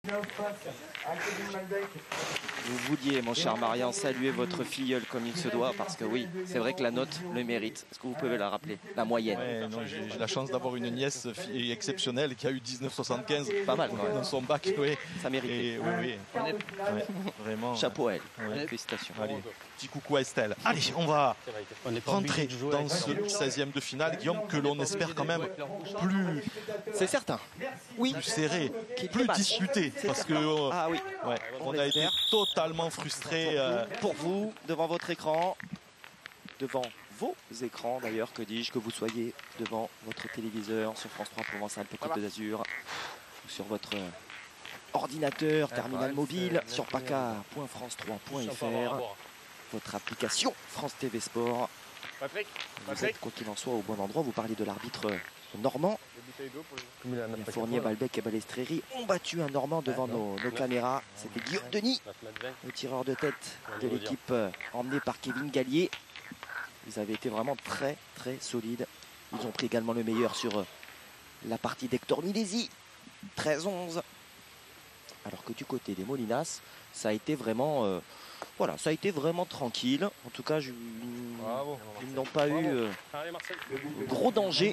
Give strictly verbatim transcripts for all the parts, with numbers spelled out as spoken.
Vous vouliez, mon cher Marian, saluer votre filleule comme il se doit, parce que oui, c'est vrai que la note le mérite. Est-ce que vous pouvez la rappeler? La moyenne. Ouais, non, j'ai la chance d'avoir une nièce exceptionnelle qui a eu dix-neuf soixante-quinze. Pas mal, ouais. Dans son bac, oui. Ça mérite. Et, oui, oui. Ouais, vraiment. Chapeau à elle. Ouais. Félicitations. Allez, petit coucou à Estelle. Allez, on va rentrer dans ce seizième de finale, Guillaume, que l'on espère quand même plus... C'est certain. Oui. Plus serré, plus disputé. Parce que euh, ah, oui. ouais, on, on a été totalement frustrés. Euh... Pour vous, devant votre écran, devant vos écrans d'ailleurs, que dis-je, que vous soyez devant votre téléviseur sur France trois Provence-Alpes Côte d'Azur, ou sur votre ordinateur, terminal mobile, sur paca point france trois point f r, votre application France T V Sport. Vous êtes, quoi qu'il en soit, au bon endroit. Vous parlez de l'arbitre normand. Fournier, Balbec et Balestréry ont battu un Normand devant nos, nos caméras. C'était Guillaume Denis, le tireur de tête de l'équipe emmené par Kevin Gallier. Ils avaient été vraiment très très solides. Ils ont pris également le meilleur sur la partie d'Hector Milesi, treize onze. Alors que du côté des Molinas, ça a été vraiment, euh, voilà, ça a été vraiment tranquille. En tout cas, je, ils n'ont pas Bravo. eu euh, Allez, gros danger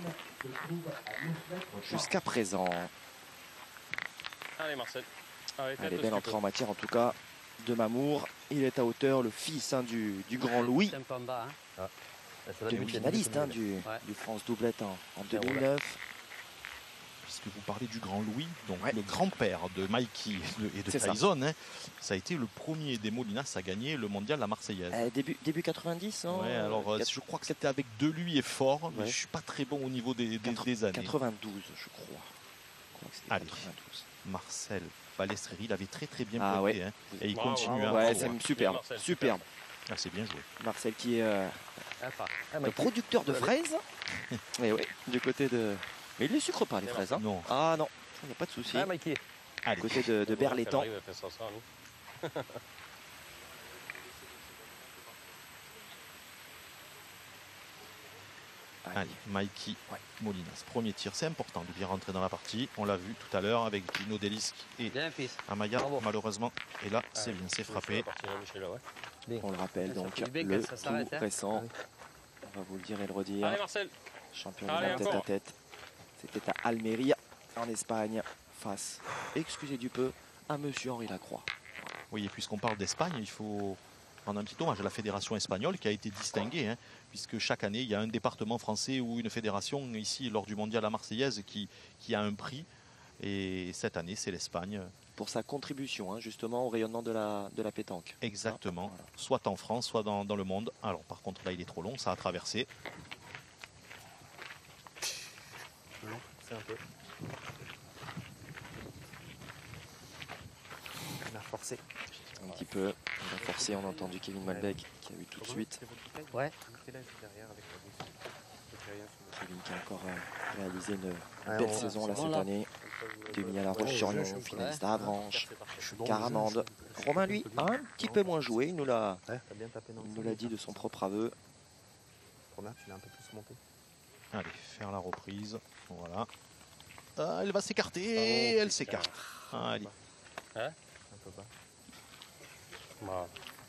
jusqu'à présent. Allez Marcel. Allez, Allez, belle entrée en matière en tout cas de Mamour. Il est à hauteur, le fils hein, du, du grand Louis. Ah. Demi-finaliste hein, du, ouais. du France Doublette en, en deux mille neuf. Puisque vous parlez du grand Louis, donc ouais. le grand-père de Mikey et de Tyson, ça. Hein, ça a été le premier des Molinas à gagner le mondial la Marseillaise. Euh, début, début quatre-vingt-dix, hein, ouais, alors euh, je crois que c'était avec De Lui et Fort, ouais. mais je suis pas très bon au niveau des, des, des années. quatre-vingt-douze, je crois. Je crois Allez, quatre-vingt-douze. Marcel Balestréry, il avait très très bien ah, pointé, ouais. hein, et il bravo, continue. Bravo, hein, ouais, c'est superbe, superbe. superbe. Ah, c'est bien joué. Marcel qui est euh, ah, le producteur de fraises. Et oui, du côté de... Mais il ne les sucre pas les fraises. Hein. Non. Ah non, il n'y a pas de souci. Ah, Mikey. Du côté de, de Berlétan. Allez, Mikey ouais. Molinas, premier tir, c'est important de bien rentrer dans la partie. On l'a vu tout à l'heure avec Dino Delisque et Amaya, malheureusement. Et là, c'est bien, c'est frappé. On le rappelle, donc le tout récent. On va vous le dire et le redire. Allez, Marcel. Championnat tête à tête. C'était à Almeria, en Espagne, face, excusez du peu, à monsieur Henri Lacroix. Oui, et puisqu'on parle d'Espagne, il faut rendre un petit hommage à la fédération espagnole qui a été distinguée, hein, puisque chaque année, il y a un département français ou une fédération ici, lors du mondial à Marseillaise, qui, qui a un prix. Et cette année, c'est l'Espagne. Pour sa contribution, hein, justement, au rayonnement de la, de la pétanque. Exactement. Voilà. Soit en France, soit dans, dans le monde. Alors, par contre, là, il est trop long, ça a traversé. C'est un peu. On a forcé. Un petit peu. On a forcé, on a entendu Kevin Malbec qui a eu tout de suite. Ouais. Kevin qui a encore euh, réalisé une ouais, belle saison là, cette là. année. Demi à La Roche-sur-Yon, finaliste à Avranches, Caramande. Romain, lui, a un petit peu moins joué. Il nous l'a ouais. dit de son propre aveu. Romain, tu l'as un peu plus monté. Allez, faire la reprise. Voilà. Ah, elle va s'écarter. Oh, elle s'écarte. Ah, allez. Hein un peu bas. Wow.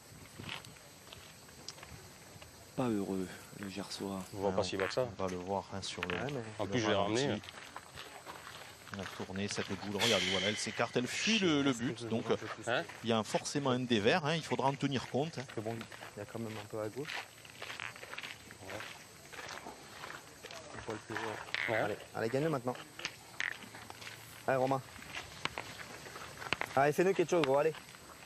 Pas heureux, le Gersois. On voit pas si bas que ça. On va le voir hein, sur le. Ouais, en le plus, je l'ai ramené. Hein. On a tourné cette boule. Regardez, voilà, elle s'écarte, elle fuit le, le but. Donc, hein il y a forcément un dévers. Hein, il faudra en tenir compte. Hein. Bon, il y a quand même un peu à gauche. Ouais. Ouais. Allez, allez, gagne maintenant. Allez, Romain. Allez, fais-nous quelque chose, gros, allez.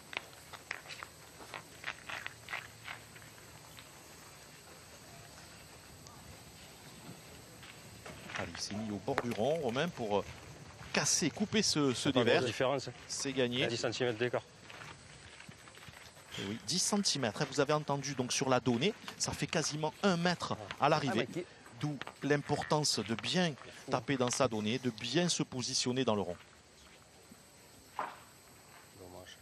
Allez, il s'est mis au bord du rond, Romain, pour casser, couper ce, ce dévers. C'est gagné. dix centimètres d'écart. Oui, dix centimètres. Vous avez entendu, donc sur la donnée, ça fait quasiment un mètre à l'arrivée. Ah, d'où l'importance de bien taper dans sa donnée, de bien se positionner dans le rond. Dommage.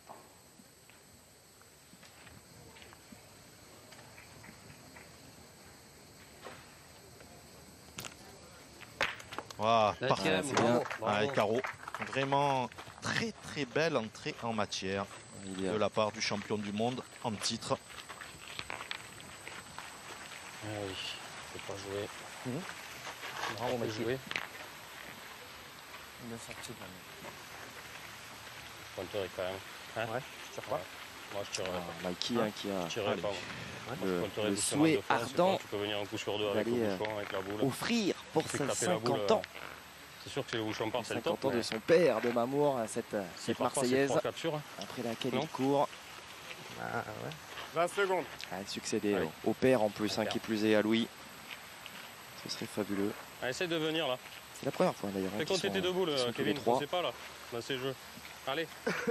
Voilà, parfait. C'est bien. Allez, carreau. Vraiment très très belle entrée en matière Il y a- de la part du champion du monde en titre. Ah oui, faut pas jouer. Mhm. Bravo, Bravo, faut Maxime. jouer. Bien sorti quand même. Pointeur est quand même. Hein Ouais, tu tires pas. Moi, je tirerai Ah, pas. Mikey hein, qui a Je tirerai Allez. pas. le, Pointeur est le doucement souhait de fond, c'est ardent pas- Tu peux venir un coup sur deux avec d'aller, le euh, bouchon, avec la boule. offrir pour Tu fais ses taper la boule, cinquante euh, ans. C'est sûr que si le bouchon part, c'est le cinquante top. ans de mais son père, de Mamour, cette, s'il cette part pas, c'est Marseillaise, trois captures. après laquelle Non. il court. Ah ouais. vingt secondes. À succéder Allez. au, au père en plus, Au hein, père. qui plus est à Louis. Ce serait fabuleux. Allez, essaye de venir là. C'est la première fois d'ailleurs. hein, Fais qu'ils compter sont- tes deux boules, qu'ils sont tous les Kevin. trois. Je sais pas là. Dans ces jeux. Allez.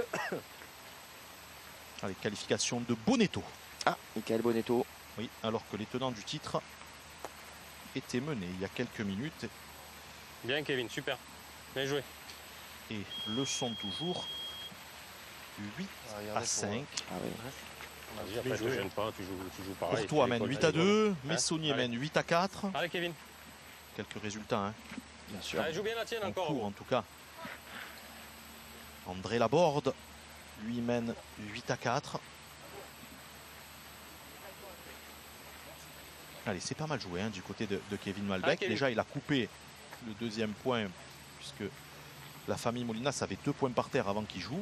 Allez, qualification de Bonetto. Ah, Michael Bonetto. Oui, alors que les tenants du titre étaient menés il y a quelques minutes Bien, Kevin, super. Bien joué. et le sont toujours huit à cinq. Ah oui. Vas-y, après, je te gêne pas. Tu joues, tu joues pareil. Courtois tu mène récoltes huit à les deux, balles. Messonnier Allez. mène huit à quatre. Allez, Kevin. Quelques résultats hein, Bien sûr. Allez, joue bien la tienne en encore. cours en tout cas. André Laborde, lui mène huit à quatre. Allez, c'est pas mal joué hein, du côté de, de Kevin Malbec. Ah, Kevin. Déjà, il a coupé le deuxième point puisque la famille Molinas avait deux points par terre avant qu'il joue.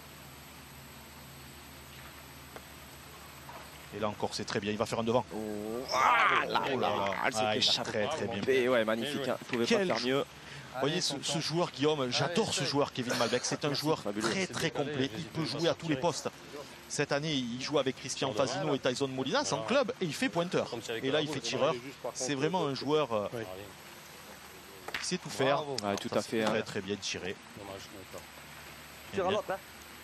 Et là encore, c'est très bien. Il va faire un devant. Oh, ah, là, Oh là là. elle s'est Ah, fait il a chapper. très très bien. Et ouais, magnifique. Bien hein. Il pouvait Quel pas faire mieux. Vous voyez ce, ce joueur, Guillaume, j'adore ce joueur, Kevin Malbec. C'est un joueur fabuleux. très très complet. Il peut jouer à tous les postes. Cette année, il joue avec Christian Fasino et Tyson Molinas en club et il fait pointeur. Comme si avec Et la là, il boule, fait c'est tireur. C'est vraiment un joueur euh, Allez, qui sait tout faire. Ouais, tout Ça, à c'est fait. Très hein. très bien tiré. dommage, d'accord. Eh Tire à bien, l'autre, hein.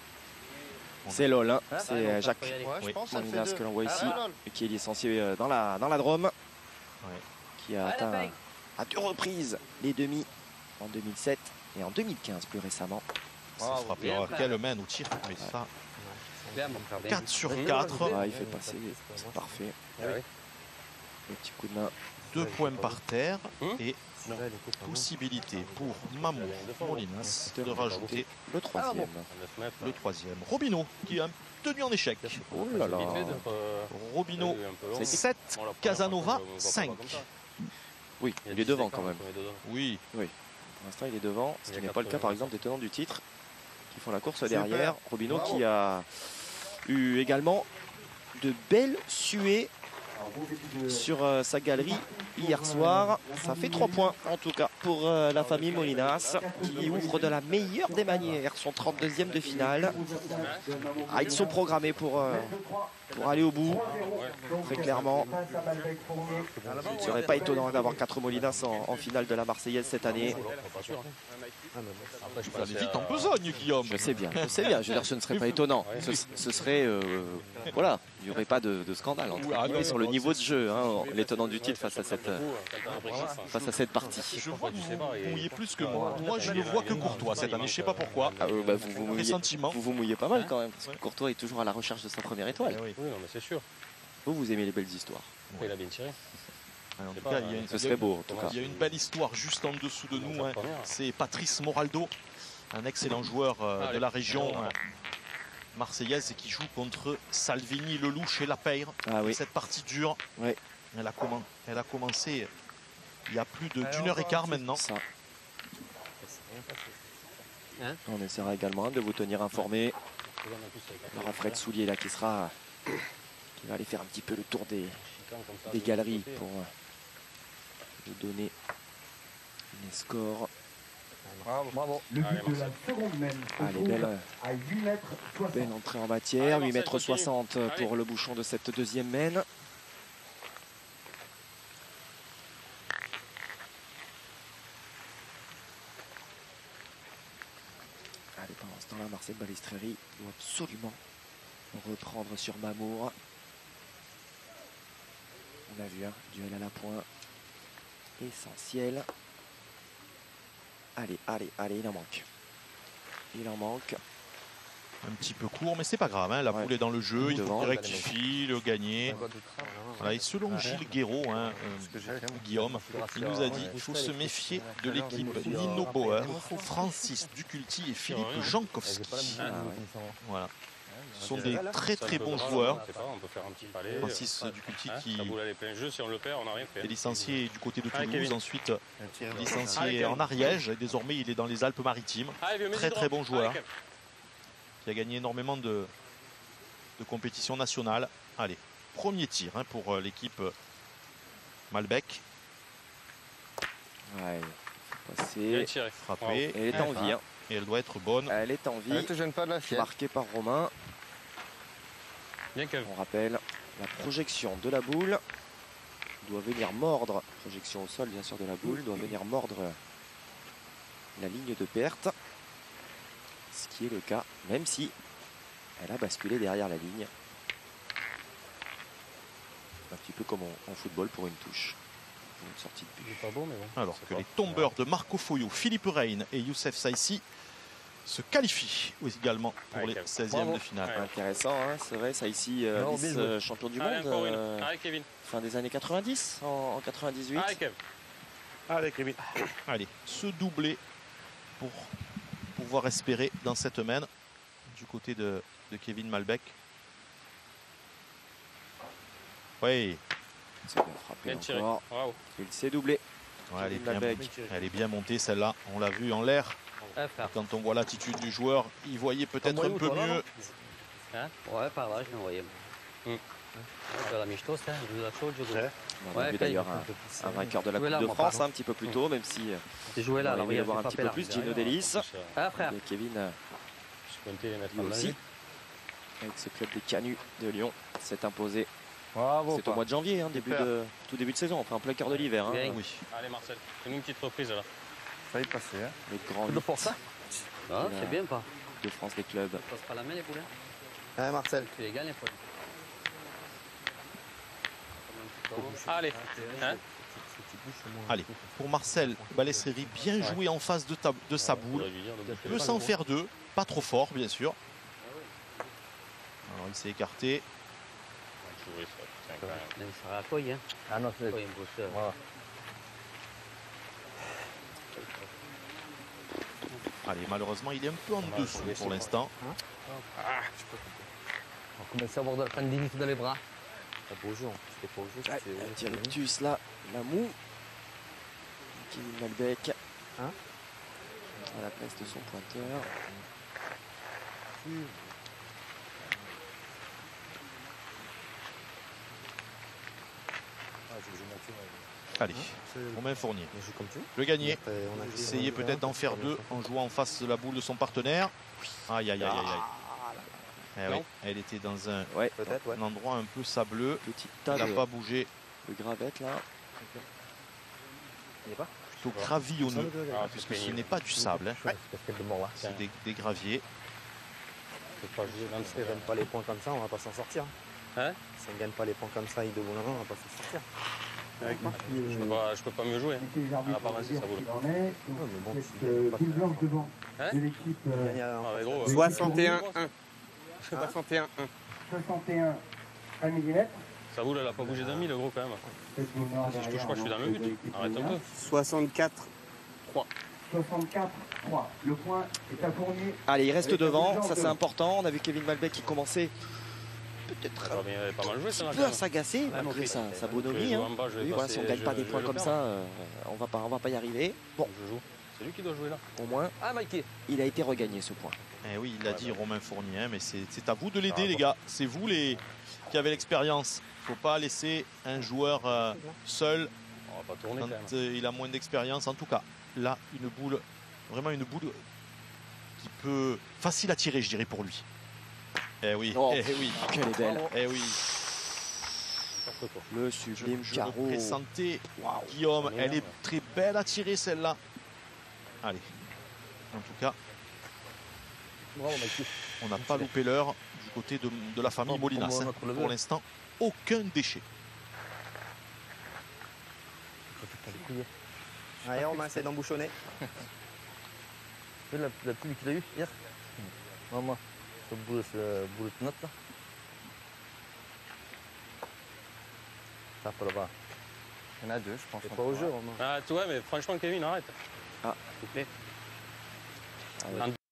C'est LOL. hein. Hein C'est euh, Jacques Ouais, Oui. je pense que ça le fait Molinas deux. que l'on voit ici, Ah, et qui est licencié euh, dans la, dans la Drôme. Ouais. Qui a atteint à deux reprises les demi en deux mille sept et en deux mille quinze plus récemment. Ça Bravo. frappé. Alors, quelle main au tir. Mais ça, Bien, mon frère, bien. quatre sur quatre. Ah, il fait passer, c'est parfait. Ah oui. Le petit coup de main. Deux points par terre. Hum Et Ouais, les coups, vraiment. possibilité pour Mamour Molinas de rajouter Le troisième. À neuf mètres. le troisième. Robino qui a tenu en échec. Oh là là. Vite fait d'être, euh, Robino un peu long. sept, Bon, la première Casanova fois, on le voit pas cinq. comme ça. Oui, Il y a il est dix devant écarts quand même. entre les deux. Oui, Pour l'instant, il est devant. Ce Il y qui a n'est pas le cas, quatre, par euh, exemple, des tenants du titre qui font la course Super. derrière. Robino Bravo. qui a eu également de belles suées sur euh, sa galerie hier soir. Ça fait trois points en tout cas pour euh, la famille Molinas qui ouvre de la meilleure des manières son trente-deuxième de finale. Ah, ils sont programmés pour, euh, pour aller au bout, très clairement. Il ne serait pas étonnant d'avoir quatre Molinas en, en finale de la Marseillaise cette année. Pas sûr. Après, je vous allez pensais vite à- en besogne, Guillaume. Je sais bien, je sais bien. Je veux dire, ce ne serait pas étonnant. Ce, ce serait, euh, voilà, il n'y aurait pas de, de scandale entre Ah, guillemets non, sur le niveau de jeu, hein, les tenants du titre face à cette, euh, Voilà. face à cette partie. Je vois que tu sais pas, vous et- mouillez plus que moi. Moi, je ne vois que Courtois cette année. Je ne sais pas pourquoi. Ah, euh, bah, vous, vous, mouillez, Pressentiment. vous vous mouillez pas mal quand même, parce que Courtois est toujours à la recherche de sa première étoile. Eh oui. Oui, non, mais c'est sûr. Vous, vous aimez les belles histoires. Il a bien tiré. En tout pas, cas, il y a une- Ce serait beau, en tout cas. il y a une belle histoire juste en dessous de nous. hein. Première. C'est Patrice Moraldo, un excellent joueur euh, de Allez. la région Ah, euh, marseillaise qui joue contre Salvini, Lelouch et Lapeyre. Ah oui, Cette partie dure, Ouais. elle, a commen- elle a commencé il y a plus de- d'une heure et quart maintenant. ça. On essaiera également de vous tenir informé. Il y aura Fred Soulier là qui sera, qui va aller faire un petit peu le tour des, des galeries pour euh, vous donner les scores. Bravo, bravo. Le Allez, but de la seconde mène se Allez, trouve belle, à huit mètres soixante. belle entrée en matière, Allez, huit mètres Marcel, continue. soixante pour le bouchon de cette deuxième mène. Allez, pendant ce temps-là, Marcel Balestreri doit absolument reprendre sur Mamour. On a vu un duel à la pointe essentiel. Allez, allez, allez, il en manque. Il en manque. Un petit peu court, mais c'est pas grave. Hein. La Ouais. boule est dans le jeu. Il faut Devant. qu'il rectifie, le gagner. Voilà, et selon Gilles Guéraud, hein, euh, Guillaume, il nous a dit qu'il faut se méfier de l'équipe Nino Bauer, Francis Duculti et Philippe Jankowski. Ah, ouais. Voilà. Ce sont des très très bons joueurs. On peut faire un petit palais. Francis Duculti qui La boule elle est plein jeu, si on le perd, on n'a rien fait. est licencié du côté de Allez, Toulouse, Kevin. ensuite Allez, licencié Kevin. en Ariège. Et désormais, il est dans les Alpes-Maritimes. Allez, vieux, mets Très du très drop. bon joueur. Allez, Kev. Qui a gagné énormément de, de compétitions nationales. Allez, premier tir hein, pour euh, l'équipe euh, Malbec. Ouais, faut passer. Bien tiré. Frappée. Elle est en vie. Hein. Et elle doit être bonne. Elle est en vie. Ne te gêne pas de la fiette. Marquée par Romain. Bien Kev. On rappelle la projection de la boule doit venir mordre, projection au sol bien sûr de la boule, doit venir mordre la ligne de perte. Ce qui est le cas, même si elle a basculé derrière la ligne. Un petit peu comme en, en football pour une touche. Une sortie de Il but. est pas beau, mais bon. Alors c'est que pas. les tombeurs de Marco Foyo, Philippe Reine et Youssef Saïssi se qualifient également pour Ouais, les Kev. seizièmes Bravo. de finale. Ouais. Intéressant, hein, c'est vrai, ça ici, euh, Non, bien joué. vice-champion du Allez, monde, encore une. euh, Allez, Kevin. fin des années quatre-vingt-dix, en, en quatre-vingt-dix-huit. Allez, Kev. Allez, Kevin. Allez, ce doublé pour pouvoir espérer dans cette main du côté de, de Kevin Malbec. Oui, C'est bien frappé Bien tiré. encore. Bravo. Il s'est doublé. ouais, elle, est Kevin bien, Malbec. elle est bien montée celle-là. On l'a vu en l'air. Eh, frère. Quand on voit l'attitude du joueur, il voyait peut-être T'as un moyen peu ou toi, là, mieux. Ouais, par là, je l'ai envoyé. Hum. Je la michtos, hein, je vous la chaude, je Ouais. On a Ouais, vu quand d'ailleurs il- un, un vainqueur de la Jouez Coupe là, de moi, France pardon. un petit peu plus tôt, même si euh, J'ai joué là, on alors aurait aimé regarde, voir un j'ai petit pas peu fait plus là. Gino Delis. Ah, frère. Et Kevin euh, Je comptais les mettre lui en aussi, danger. avec ce club des Canuts de Lyon, s'est imposé. Bravo. C'est au mois de janvier, hein, début Super. de, tout début de saison, enfin en plein cœur de l'hiver. Hein, Bien. Oui. Allez, Marcel. Fais-nous une petite reprise là. Ça y est passé. Hein. le grand C'est de pour ça. Ah, Il a- c'est bien pas. de France des clubs. Ça passe pas la main, les poulets. Hein, Marcel. Tu les gagnes, les poulets. Allez. Hein Allez, pour Marcel Balesserie, bien joué en face de, ta- de sa boule. Peut s'en faire deux, pas trop fort bien sûr. Alors il s'est écarté. Mais ça sera à toi, hein. Ah non, c'est. Toi, il me bosse. Voilà. Allez, malheureusement il est un peu en dessous pour l'instant. On commence à avoir de la tendinite dans les bras. Bonjour. C'était pas juste. Ouais, un petit rictus là, la moue. Kevin Malbec. Hein À la place de son pointeur. Allez, Romain Fournier. On joue comme tu veux. Le gagner. On a fait- Essayez peut-être d'en faire deux en jouant en face de la boule de son partenaire. Aïe aïe aïe aïe aïe. Eh oui, elle était dans un, Ouais, Peut-être, ouais. un endroit un peu sableux. petit Elle tas n'a de, pas bougé. de gravette là. Il est pas Plutôt gravillonneux, Ah, puisque ce n'est pas du sable, hein. Ouais. C'est de mort là. C'est des, des graviers. On peut pas jouer. Même si on gagne pas les points comme ça, on va pas s'en sortir. Hein Si on gagne pas les points comme ça, il de boulot, on va pas s'en sortir. Avec moi. Je peux pas, je peux pas mieux jouer. hein. Laissez les arbitres Ah, pas mal, vous dire ça vaut ce le qu'il en est. Donc, Ouais, mais bon, cette si- euh, pas boule faire. blanche devant Hein de l'équipe euh, Gagner à- Ah, mais gros. Oui. soixante et un un. soixante et un un. soixante et un à millimètre. Sa boule, elle a pas bougé d'un mille, le gros, quand même. Cette boule noire Si je touche derrière, pas, je suis dans le donc, but. de l'équipe Arrête un Fournier. peu. soixante-quatre. soixante-quatre trois. Le point est à Fournier. Allez, il reste Avec la boule devant, blanche ça c'est devant. important. On a vu Kevin Malbec qui commençait peut-être Ça un va bien, elle est pas mal joué, petit celle-là. peu à s'agacer malgré sa, sa bonhomie. Hein. Oui, voilà, si on ne gagne pas des points comme ça, euh, on va pas, on va pas y arriver. Bon, Je joue. C'est lui qui doit jouer là. au moins, Ah, Mikey. il a été regagné ce point. Eh oui, il l'a Ouais, dit bah. Romain Fournier, hein, mais c'est c'est à vous de l'aider Ah, les bon. gars. C'est vous les qui avez l'expérience. Il ne faut pas laisser un joueur euh, seul On va pas tourner quand quand même. euh, il a moins d'expérience. En tout cas, là, une boule, vraiment une boule qui peut facile à tirer, je dirais, pour lui. Eh oui, Oh, eh oui, Quelle est belle. eh oui. N'importe quoi. Le Je, sublime je carreau. le pressentais, Guillaume. Elle est très belle à tirer celle-là. Allez, en tout cas, Bravo, Mikey. on n'a pas loupé l'heure du côté de, de la famille Bon, Molinas. pour moi, hein. notre lever. Pour l'instant, aucun déchet. Allez, Romain, essaie d'embouchonner. Tu veux la, la pluie qu'il a eue hier Maman. Ce boule, ce boule de note là. Tape là-bas. Il y en a deux, je pense. C'est pas au jeu, Romain. Ah, tu vois, mais franchement, Kevin, arrête. Ah. S'il te plaît. Ah ouais. Un-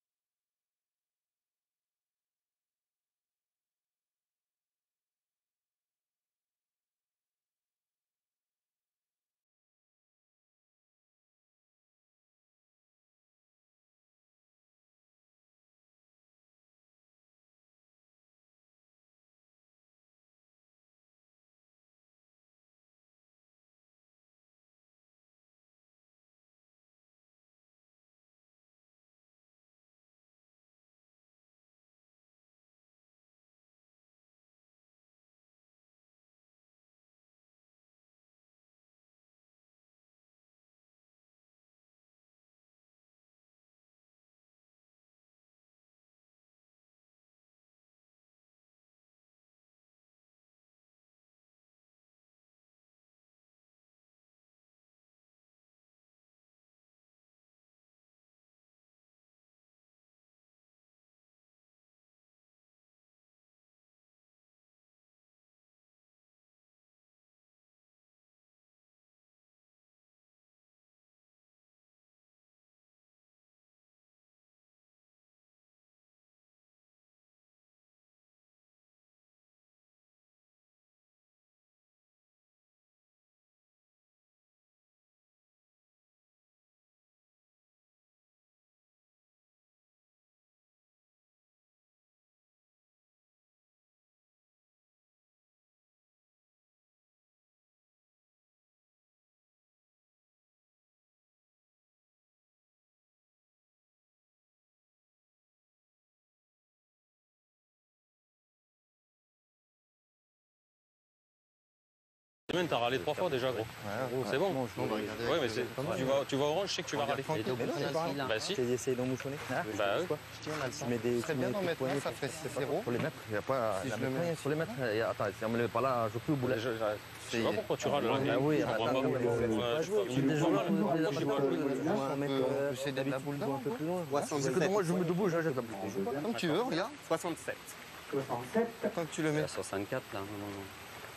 T'as râlé trois fois déjà, gros. Ouais, C'est bon. on va regarder. Ouais, mais c'est- tu vas, tu vas orange, je sais que tu vas râler. Mais non, c'est pareil. Bah si. J'ai essayé d'emmouchonner. Bah oui. Tu mets des. Très tu bien mets d'en des mettre poignées un, ça pour- fait six zéro. Pour les mettre, il n'y a pas. Si la je le mettre, mets. Pour les mettre, il y a- attends, si on me le met pas là, je joue plus au boulet. Je je sais pas pourquoi tu râles. là. Ah oui, Je comprends attends, pas. mais Ouais, bon, tu on fais- va jouer. tu Tu me les comprends joues, pas. tu les Pourquoi joues, tu tu vas les jouer joues. On va mettre, euh, C'est de la d'habitude, boule tu joues un peu plus loin. C'est que moi, je me debout, j'achète la boule. Comme tu veux, regarde. soixante-sept. soixante-sept. Tant que tu le Il y mets. a soixante-quatre là. non, non, non.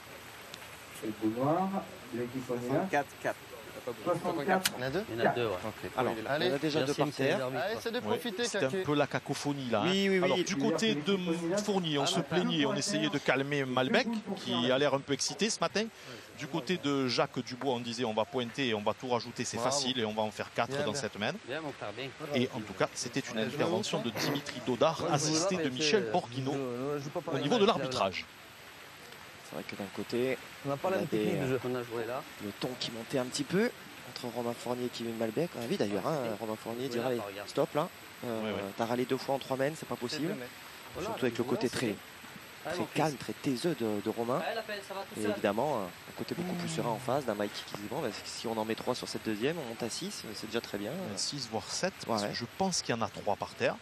Et le bout noir. L'équipe Onéa. quatre quatre. soixante-quatre. Il y en a deux. Il y en a deux, ouais. Ok. Alors, Il est on là. a déjà deux Merci, par monsieur terre. l'arbitre. Allez, c'est de Ouais, profiter, c'était un Kaké. peu la cacophonie là. hein. Oui, oui, oui. Alors du côté de Fournier, on se plaignait, on essayait de calmer Malbec qui a l'air un peu excité ce matin. Du côté de Jacques Dubois, on disait on va pointer et on va tout rajouter, c'est Bravo. facile et on va en faire quatre Bien, dans bien. cette main. Bien, mon frère, bien. Et en tout cas, c'était une On a joué intervention au de Dimitri Dodard, Ouais, je joue assisté là, de mais Michel c'est- Borghino je joue- je joue pas au pareil. niveau de l'arbitrage. C'est vrai que d'un côté, On n'a pas On la a même des- technique de jeu qu'on a joué là. le ton qui montait un petit peu entre Romain Fournier et Kevin Malbec. On a vu d'ailleurs, hein, Romain Fournier dire Voilà, allez, regarde. stop là. Euh, Ouais, ouais. T'as râlé deux fois en trois mènes, c'est pas possible. Surtout avec le côté très, très calme, très taiseux de, de Romain. Et évidemment, euh, un côté beaucoup plus serein en face d'un Mikey qui dit bon, bah, si on en met trois sur cette deuxième, on monte à six, c'est déjà très bien. six voire sept, parce Ouais. que je pense qu'il y en a trois par terre.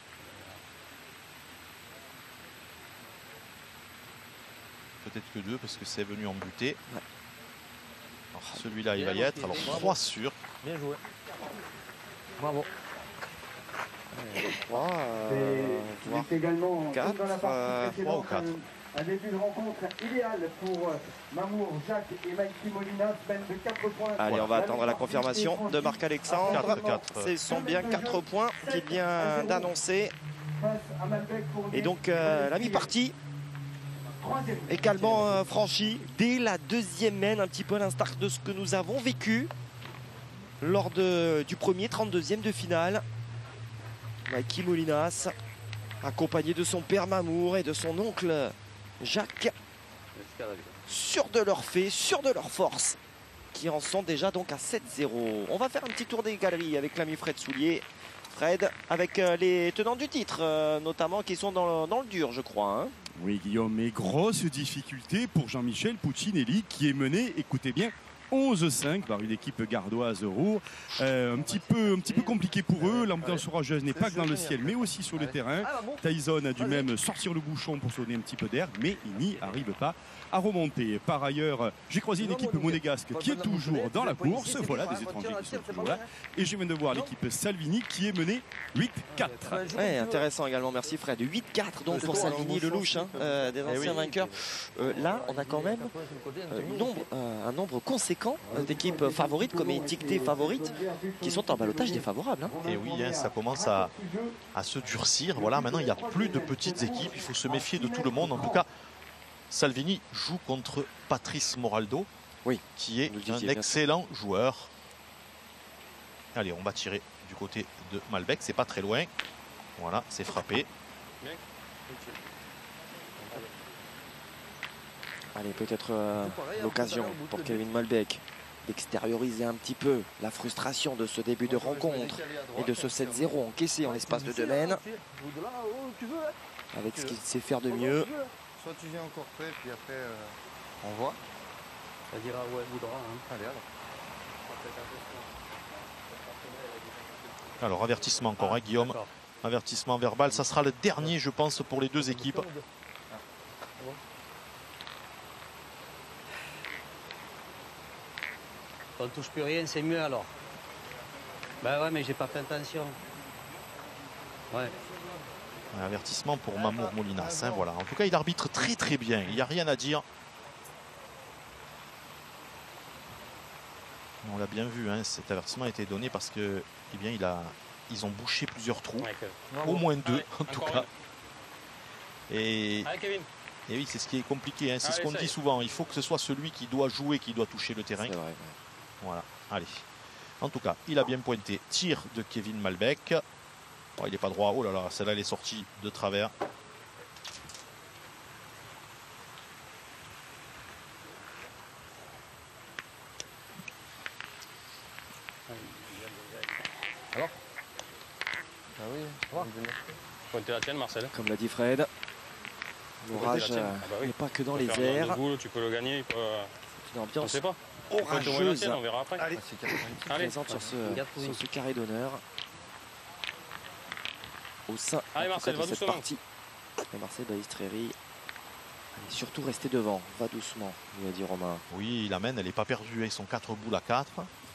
Peut-être que deux, parce que c'est venu en butée. Ouais. Alors, celui-là, il va y Bien, être. Alors, bravo. trois sur. Bien joué. Bravo. trois, euh, C'est voire c'est également, quatre, comme dans la partie euh, précédente, trois ou quatre. un, un début de rencontre idéal pour euh, Mamour, Jacques et Mikey Molina, semaine de quatre points. Allez, on va La attendre la partie confirmation est franchie. de Marc-Alexandre. quatre, quatre. Ce sont bien quatre points qu'il vient d'annoncer. Face à Malbec pour Et donc, euh, la mi-partie Troisième. également euh, franchie dès la deuxième mène, un petit peu à l'instar de ce que nous avons vécu lors de, du premier trente-deuxième de finale. Mikey Molinas, accompagné de son père Mamour et de son oncle Jacques, sûrs de leur fait, sûrs de leur force, qui en sont déjà donc à sept zéro. On va faire un petit tour des galeries avec l'ami Fred Soulier. Fred, avec euh, les tenants du titre, euh, notamment, qui sont dans le, dans le dur, je crois. Hein. Oui, Guillaume, mais grosse difficulté pour Jean-Michel Puccinelli qui est mené, écoutez bien, onze cinq par une équipe gardoise Roux. Euh, un, petit peu, un petit peu compliqué pour eux. L'ambiance orageuse n'est pas que dans le ciel, mais aussi sur le terrain. Tyson a dû même sortir le bouchon pour sonner un petit peu d'air, mais il n'y arrive pas à remonter. Par ailleurs, j'ai croisé une équipe monégasque qui est toujours dans la course. Voilà, des étrangers qui sont toujours là. Et je viens de voir l'équipe Salvini qui est menée huit quatre. Ouais, intéressant également, merci Fred. huit quatre donc pour Salvini, le louche, hein, euh, des anciens vainqueurs. Euh, là, on a quand même euh, nombre, euh, un nombre conséquent d'équipes favorites, comme étiquetées favorites, qui sont en balotage défavorable. Hein. Et oui, hein, ça commence à, à se durcir. Voilà, maintenant, il n'y a plus de petites équipes. Il faut se méfier de tout le monde. En tout cas, Salvini joue contre Patrice Moraldo, oui, qui est un excellent joueur. Allez, on va tirer du côté de Malbec. C'est pas très loin. Voilà, c'est frappé. Allez, peut-être euh, l'occasion pour Kevin Malbec d'extérioriser un petit peu la frustration de ce début de rencontre et de ce sept zéro encaissé en l'espace de deux mènes. Avec ce qu'il sait faire de mieux. Soit tu viens encore près, puis après euh, on voit. Ça dira où elle voudra. Hein. Allez, alors. Alors, avertissement encore, hein, Guillaume. Avertissement verbal. Ça sera le dernier, je pense, pour les deux équipes. On ne touche plus rien, c'est mieux alors. Bah ouais, mais j'ai pas fait attention. Ouais. Un avertissement pour Mamour Molinas. Hein, voilà. En tout cas, il arbitre très très bien. Il n'y a rien à dire. On l'a bien vu, hein, cet avertissement a été donné parce que, eh bien, il a, ils ont bouché plusieurs trous, au moins deux Allez, en tout cas. Et, Allez, et oui, c'est ce qui est compliqué. Hein, c'est ce qu'on dit souvent. Il faut que ce soit celui qui doit jouer, qui doit toucher le terrain. Vrai, ouais. Voilà. Allez. En tout cas, il a bien pointé. Tir de Kevin Malbec. Oh, il n'est pas droit. Oh là là, celle-là, elle est sortie de travers. Alors Ah oui, pointer la tienne, Marcel. Comme l'a dit Fred, l'orage n'est ah bah oui. pas que dans les airs. Boule, tu peux le gagner. Peut... C'est une ambiance on sait pas. orageuse. Tienne, on verra après. Allez, Allez. Présente sur ce, sur ce carré d'honneur. Au sein Allez, Marcel, de va cette doucement. partie. Et Marcel Balistreri, surtout rester devant, va doucement, nous a dit Romain. Oui, il amène, elle n'est pas perdue. Ils sont quatre boules à quatre.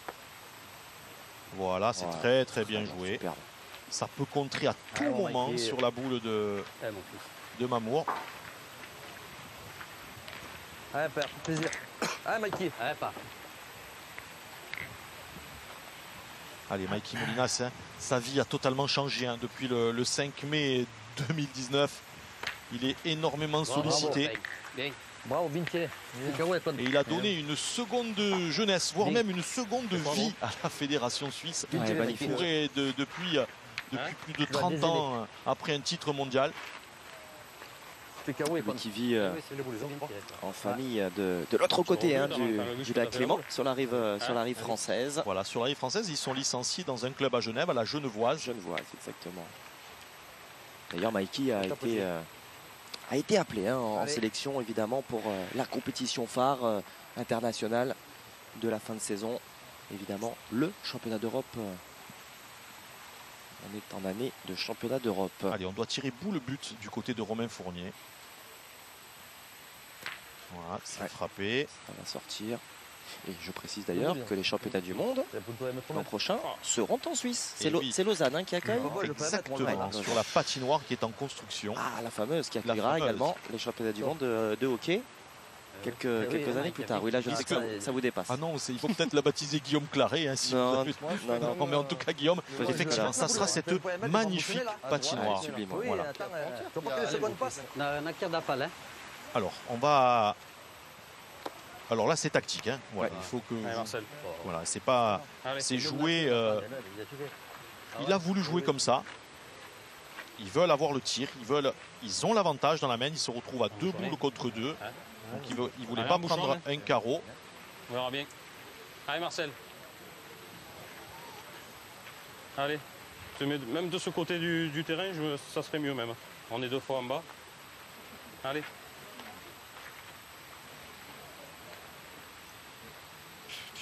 Voilà, c'est voilà. très très bien joué. Superbe. Ça peut contrer à tout ah, moment été... sur la boule de, de Mamour. Allez, père, plaisir. Allez, Mikey. Allez, pas. Allez, Mikey Molinas, hein, sa vie a totalement changé hein, depuis le, le cinq mai deux mille dix-neuf. Il est énormément bravo, sollicité. Bravo, bien. Bravo, Bintier. Et il a donné une seconde jeunesse, voire même une seconde vie à la Fédération suisse. Ouais, il pourrait, de, depuis, depuis hein plus de trente ans après un titre mondial. Lui qui vit euh, en famille de, de l'autre côté hein, du, du lac Clément, sur la rive, euh, sur la rive française. Voilà, sur la rive française, ils sont licenciés dans un club à Genève, à la Genevoise. Genevoise, exactement. D'ailleurs, Mikey a été, euh, a été appelé hein, en, en sélection, évidemment, pour euh, la compétition phare euh, internationale de la fin de saison. Évidemment, le championnat d'Europe. Euh, on est en année de championnat d'Europe. Allez, on doit tirer boule but du côté de Romain Fournier. Voilà, c'est ouais. frappé. Ça va sortir. Et je précise d'ailleurs que les championnats du monde l'an prochain seront en Suisse. C'est oui. Lausanne hein, qui accueille. Exactement, ouais, sur la patinoire qui est en construction. Ah, la fameuse qui accueillera également les championnats du monde de, de hockey. Quelques, euh, quelques oui, années plus tard. Oui, là, je dis que ça, ça vous dépasse. Ah non, il faut peut-être la baptiser Guillaume Claret. Hein, si non, avez... non, non, non, mais en tout cas, Guillaume, effectivement, ça sera cette magnifique patinoire. Ouais, sublime. Oui, voilà. Alors, on va... Alors là, c'est tactique. Hein. Voilà, ouais. Il faut que... Allez, Marcel. Voilà, c'est pas... C'est joué... Euh... Il a voulu jouer comme ça. Ils veulent avoir le tir. Ils, veulent... ils ont l'avantage dans la main. Ils se retrouvent à deux boules contre deux. Donc il ne voulait pas prendre un carreau. On verra bien. Allez, Marcel. Allez. Même de ce côté du, du terrain, je, ça serait mieux même. On est deux fois en bas. Allez.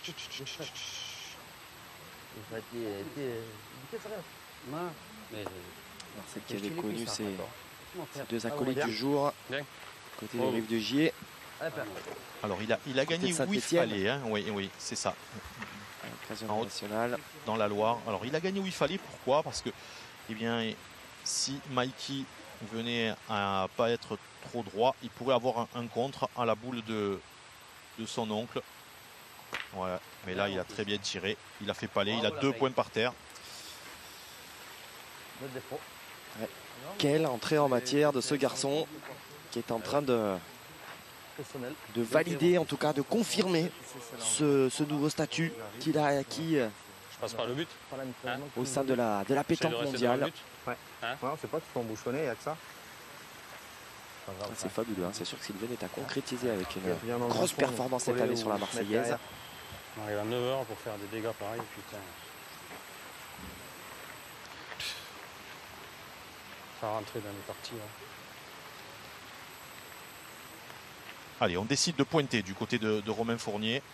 Moi, mais Alors, celle qui avait connu ces, mon ces frère. deux acolytes du jour, Bien. côté des rives de Gier, Alors il a, il a gagné où il Saint-Étienne. fallait, hein. Oui, oui, c'est ça, occasion En haute. nationale. dans la Loire. Alors il a gagné où il fallait, pourquoi? Parce que, eh bien, si Mikey venait à pas être trop droit, il pourrait avoir un, un contre à la boule de, de son oncle. Voilà. Mais là, il a très bien tiré. Il a fait palais. Il a deux points par terre. Quelle entrée en matière de ce garçon qui est en train de, de valider, en tout cas de confirmer ce, ce nouveau statut qu'il a acquis euh, Je passe par le but. au sein de la, de la J'essaie pétanque de rester dans le mondiale. but. Ouais, on sait pas, tu peux embouchonner, il y a que ça. C'est fabuleux, hein. C'est sûr que Sylvain est à concrétiser avec Il y a rien une dans le grosse fond, performance cette coller année sur la ou mettre Marseillaise. derrière. On arrive à neuf heures pour faire des dégâts pareils. Putain. Faire rentrer dans les parties. Hein. Allez, on décide de pointer du côté de, de Romain Fournier.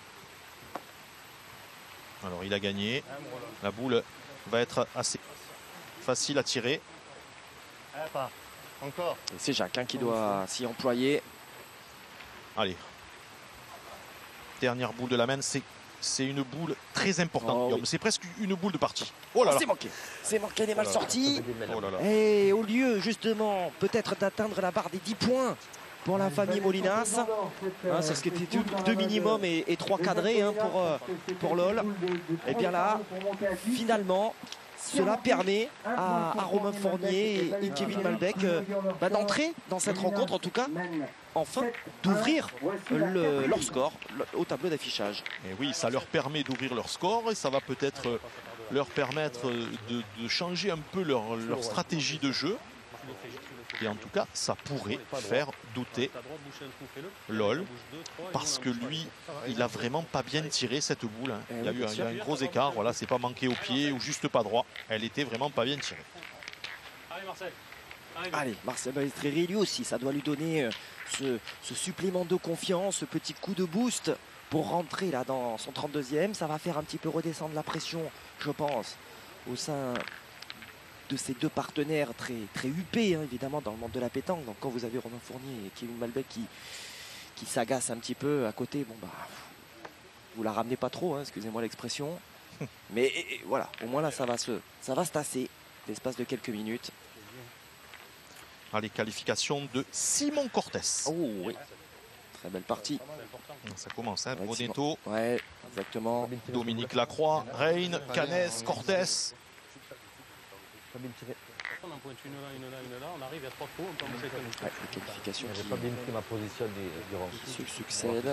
Alors il a gagné. La boule va être assez facile à tirer. Encore. Et c'est Jacques hein, qui doit s'y employer. Allez. Dernière boule de la main, c'est c'est une boule très importante. Oh, Guillaume. oui. C'est presque une boule de partie. Oh là Oh, là. c'est manqué. C'est manqué, elle est mal Oh là là. sortie. Oh là là. Et au lieu justement peut-être d'atteindre la barre des dix points pour la famille Molinas, hein, c'est ce qui était deux, deux minimum et, et trois cadrés hein, pour, euh, pour LOL. Et bien là, finalement, cela permet à, à Romain Fournier et, et Kevin Malbec euh, bah, d'entrer dans cette rencontre, en tout cas, enfin d'ouvrir le- leur score le- au tableau d'affichage. Et oui, ça leur permet d'ouvrir leur score et ça va peut-être euh, leur permettre euh, de, de changer un peu leur, leur stratégie de jeu. Et en tout cas, ça pourrait faire douter LOL parce que lui, il a vraiment pas bien tiré cette boule. hein. Il y a eu un, il y a un gros écart. Voilà, c'est pas manqué au pied ou juste pas droit. Elle était vraiment pas bien tirée. Allez Marcel. Allez, Marcel Balestreri, lui aussi, ça doit lui donner euh, ce, ce supplément de confiance, ce petit coup de boost pour rentrer là dans son trente-deuxième. Ça va faire un petit peu redescendre la pression, je pense, au sein de ces deux partenaires très, très huppés, hein, évidemment, dans le monde de la pétanque. Donc quand vous avez Romain Fournier et Kevin Malbec qui, qui s'agacent un petit peu à côté, bon bah, vous la ramenez pas trop, hein, excusez-moi l'expression. Mais et, et, voilà, au moins là, ça va se, ça va se tasser l'espace de quelques minutes. Allez, qualification de Simon Cortés. Oh oui, très belle partie. Ça commence, hein. Ouais, Bonetto, Ouais, exactement. Dominique Lacroix, Reine, Canès, Cortés. On en pointe une là, une là, une là. On arrive à trois coups. On peut embaucher comme Ouais, les qualifications qui, J'ai pas bien pris ma position du, du rang. qui se succèdent.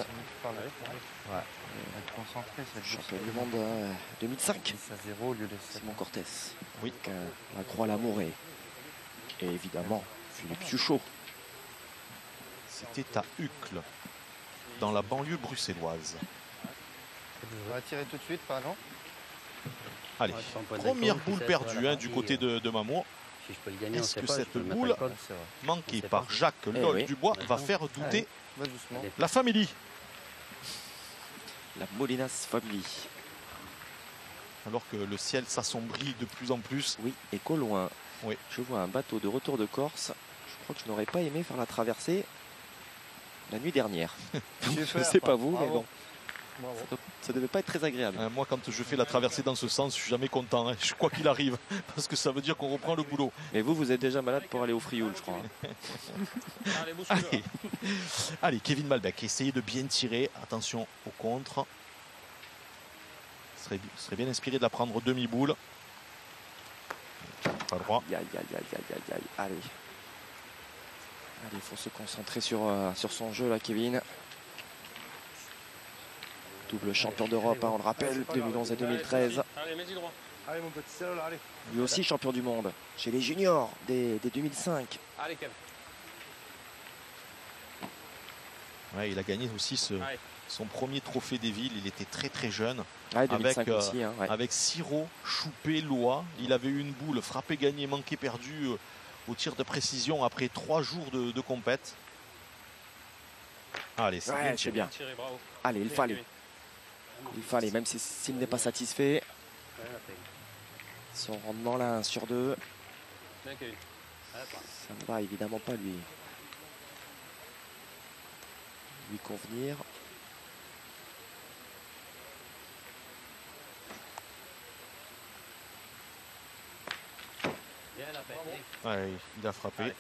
Être concentré, c'est le Champion du monde euh, deux mille cinq, six à zéro au lieu de sept. Simon Cortés. Oui. Avec, euh, la Croix Lamour et, et évidemment Philippe Suchot. C'était à Uccle, dans la banlieue bruxelloise. On va tirer tout de suite, pardon. Allez, Ouais, c'est un point de première récolte, boule c'est perdue la hein, du partie, côté de, de Mamour. Si je peux le gagner, on Est-ce sait que pas, je cette peux le mettre boule- à l'école. C'est vrai. Manquée sait par pas. Jacques Eh Lol oui. Dubois va Attends. faire douter Va doucement. Allez. la famille. La Molinas Family. Alors que le ciel s'assombrit de plus en plus. Oui, et qu'au loin, Oui. je vois un bateau de retour de Corse. Je crois que je n'aurais pas aimé faire la traversée la nuit dernière. je ne Super, sais pas vous, mais bravo. bon, ça, doit- ça devait pas être très agréable. Euh, moi, quand je fais la traversée dans ce sens, je suis jamais content. hein. Je crois qu'il arrive, parce que ça veut dire qu'on reprend le boulot. Mais vous, vous êtes déjà malade pour aller au Frioul, je crois. hein. Allez, bouscule. Allez, Allez Kevin Malbec, essayez de bien tirer. Attention au contre. Ce serait, ce serait bien inspiré de la prendre demi-boule. Pas droit. Aïe, aïe, aïe, aïe, aïe, aïe, aïe. Allez. Allez, il faut se concentrer sur, euh, sur son jeu, là, Kevin. Double champion d'Europe, hein, on le rappelle, deux mille onze et deux mille treize. Allez, mets-y droit. Allez, mon petit seul, allez. Lui aussi champion du monde, chez les juniors, des, des deux mille cinq. Allez, Kev. Ouais, il a gagné aussi ce, Allez. son premier trophée des villes. Il était très très jeune. Ouais, deux mille cinq Avec, euh, aussi. Hein, ouais. Avec Siro, Choupé, Loa. Il avait eu une boule, frappé, gagné, manqué, perdu euh, au tir de précision après trois jours de, de compète. Allez, c'est Ouais, bien c'est tiré. bien. Tiré, bravo. Allez, il Bien, fallait. Kevin. il fallait, même s'il si, n'est pas satisfait. Son rendement là, un sur deux. Ça ne va évidemment pas lui, lui convenir. Ouais, il a frappé. Ouais.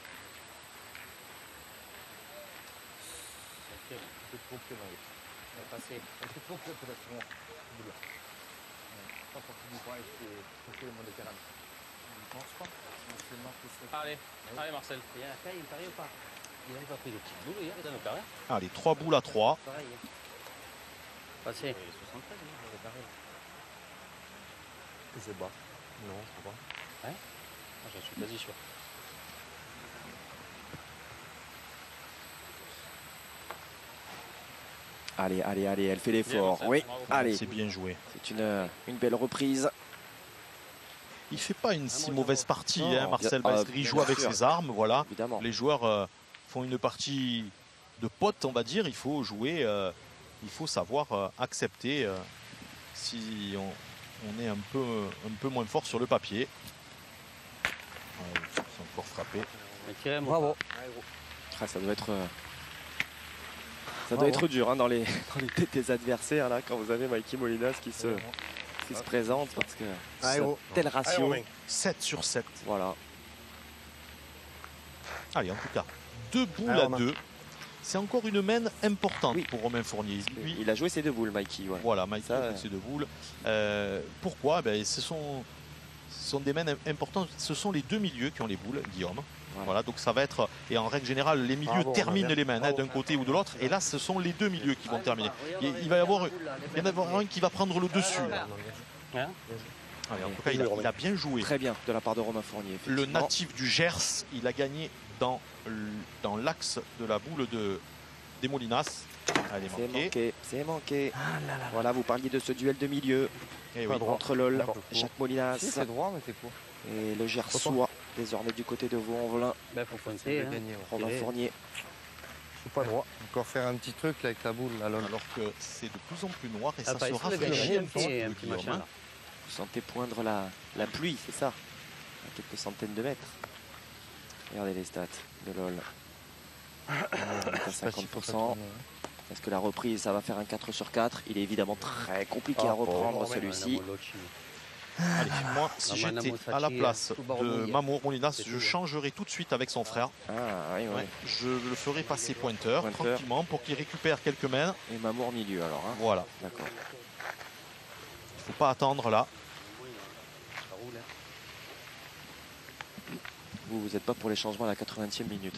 Allez, allez Marcel. Il y a la taille, il paraît ou pas? Il n'avait pas pris de petites boules hier, il en a carré. Allez, trois boules à trois. Pareil. Passé. soixante-treize, il avait carré. C'est bas. Non, je crois pas. Ouais. Ah, j'en suis quasi sûr. Allez, allez, allez, elle fait l'effort. Oui, allez. C'est bien joué. C'est une, une belle reprise. Il fait pas une si mauvaise partie, non, hein, Marcel bien, Maestri. euh, Il joue bien avec sûr. ses armes, voilà. Évidemment. Les joueurs euh, font une partie de potes, on va dire. Il faut jouer, euh, il faut savoir euh, accepter euh, si on, on est un peu, un peu moins fort sur le papier. Ouais, c'est encore frappé. Bravo. Ah, ça doit être, euh, ça doit être dur hein, dans, les, dans les têtes des adversaires là, quand vous avez Mikey Molinas qui se, qui se présente parce que Ah, c'est tel ratio. sept sur sept. Voilà. Allez, en tout cas, deux boules Alors, à Romain. deux. C'est encore une main importante Oui. pour Romain Fournier. Lui, Il a joué ses deux boules, Mikey. Ouais. voilà, Mikey Ça, avec ses deux boules. Euh, pourquoi ben, ce, sont, ce sont des mains importantes. Ce sont les deux milieux qui ont les boules, Guillaume. Voilà. Voilà, donc ça va être, et en règle générale, les milieux Bravo, terminent Romain. les mains hein, d'un côté ou de l'autre. Et là, ce sont les deux milieux qui vont terminer. Il, il va y avoir, il y en avoir un qui va prendre le dessus. là. Hein? Allez, en tout cas, il a, il a bien joué. Très bien de la part de Romain Fournier. Le effectivement. natif du Gers, il a gagné dans, l- dans l'axe de la boule de, des Molinas. Elle est C'est manquée. manqué, c'est manqué. Voilà, vous parliez de ce duel de milieu Eh oui. entre LOL, N'importe quoi. Jacques Molinas Si, c'est droit, mais c'est quoi? et le Gersois, désormais du côté de Vaux-en-Velin, Ben, faut foncer. Hein. Gagner. Romain Tirer. Fournier. C'est pas droit. Encore faire un petit truc là avec la boule, là, lol. Alors que c'est de plus en plus noir et Ah, ça pas se essayer de rafraîchit gagner un un petit petit, peu, un petit Guillaume, machin hein. là. Vous sentez poindre la, la pluie, c'est ça? À quelques centaines de mètres. Regardez les stats de LOL. On est à cinquante pour cent. Est-ce que la reprise, ça va faire un quatre sur quatre? Il est évidemment très compliqué à reprendre celui-ci. Allez, moi, si Ah, j'étais Madame à la Moussati, place tout barreau de mouillé. Mamour Molinas, C'est je tout, hein. changerais tout de suite avec son frère. Ah oui, oui. Ouais, je le ferai passer pointeur, Pointeur. tranquillement pour qu'il récupère quelques mains. Et Mamour milieu alors. Hein. Voilà, D'accord. il ne faut pas attendre là. Vous, vous n'êtes pas pour les changements à la quatre-vingtième minute.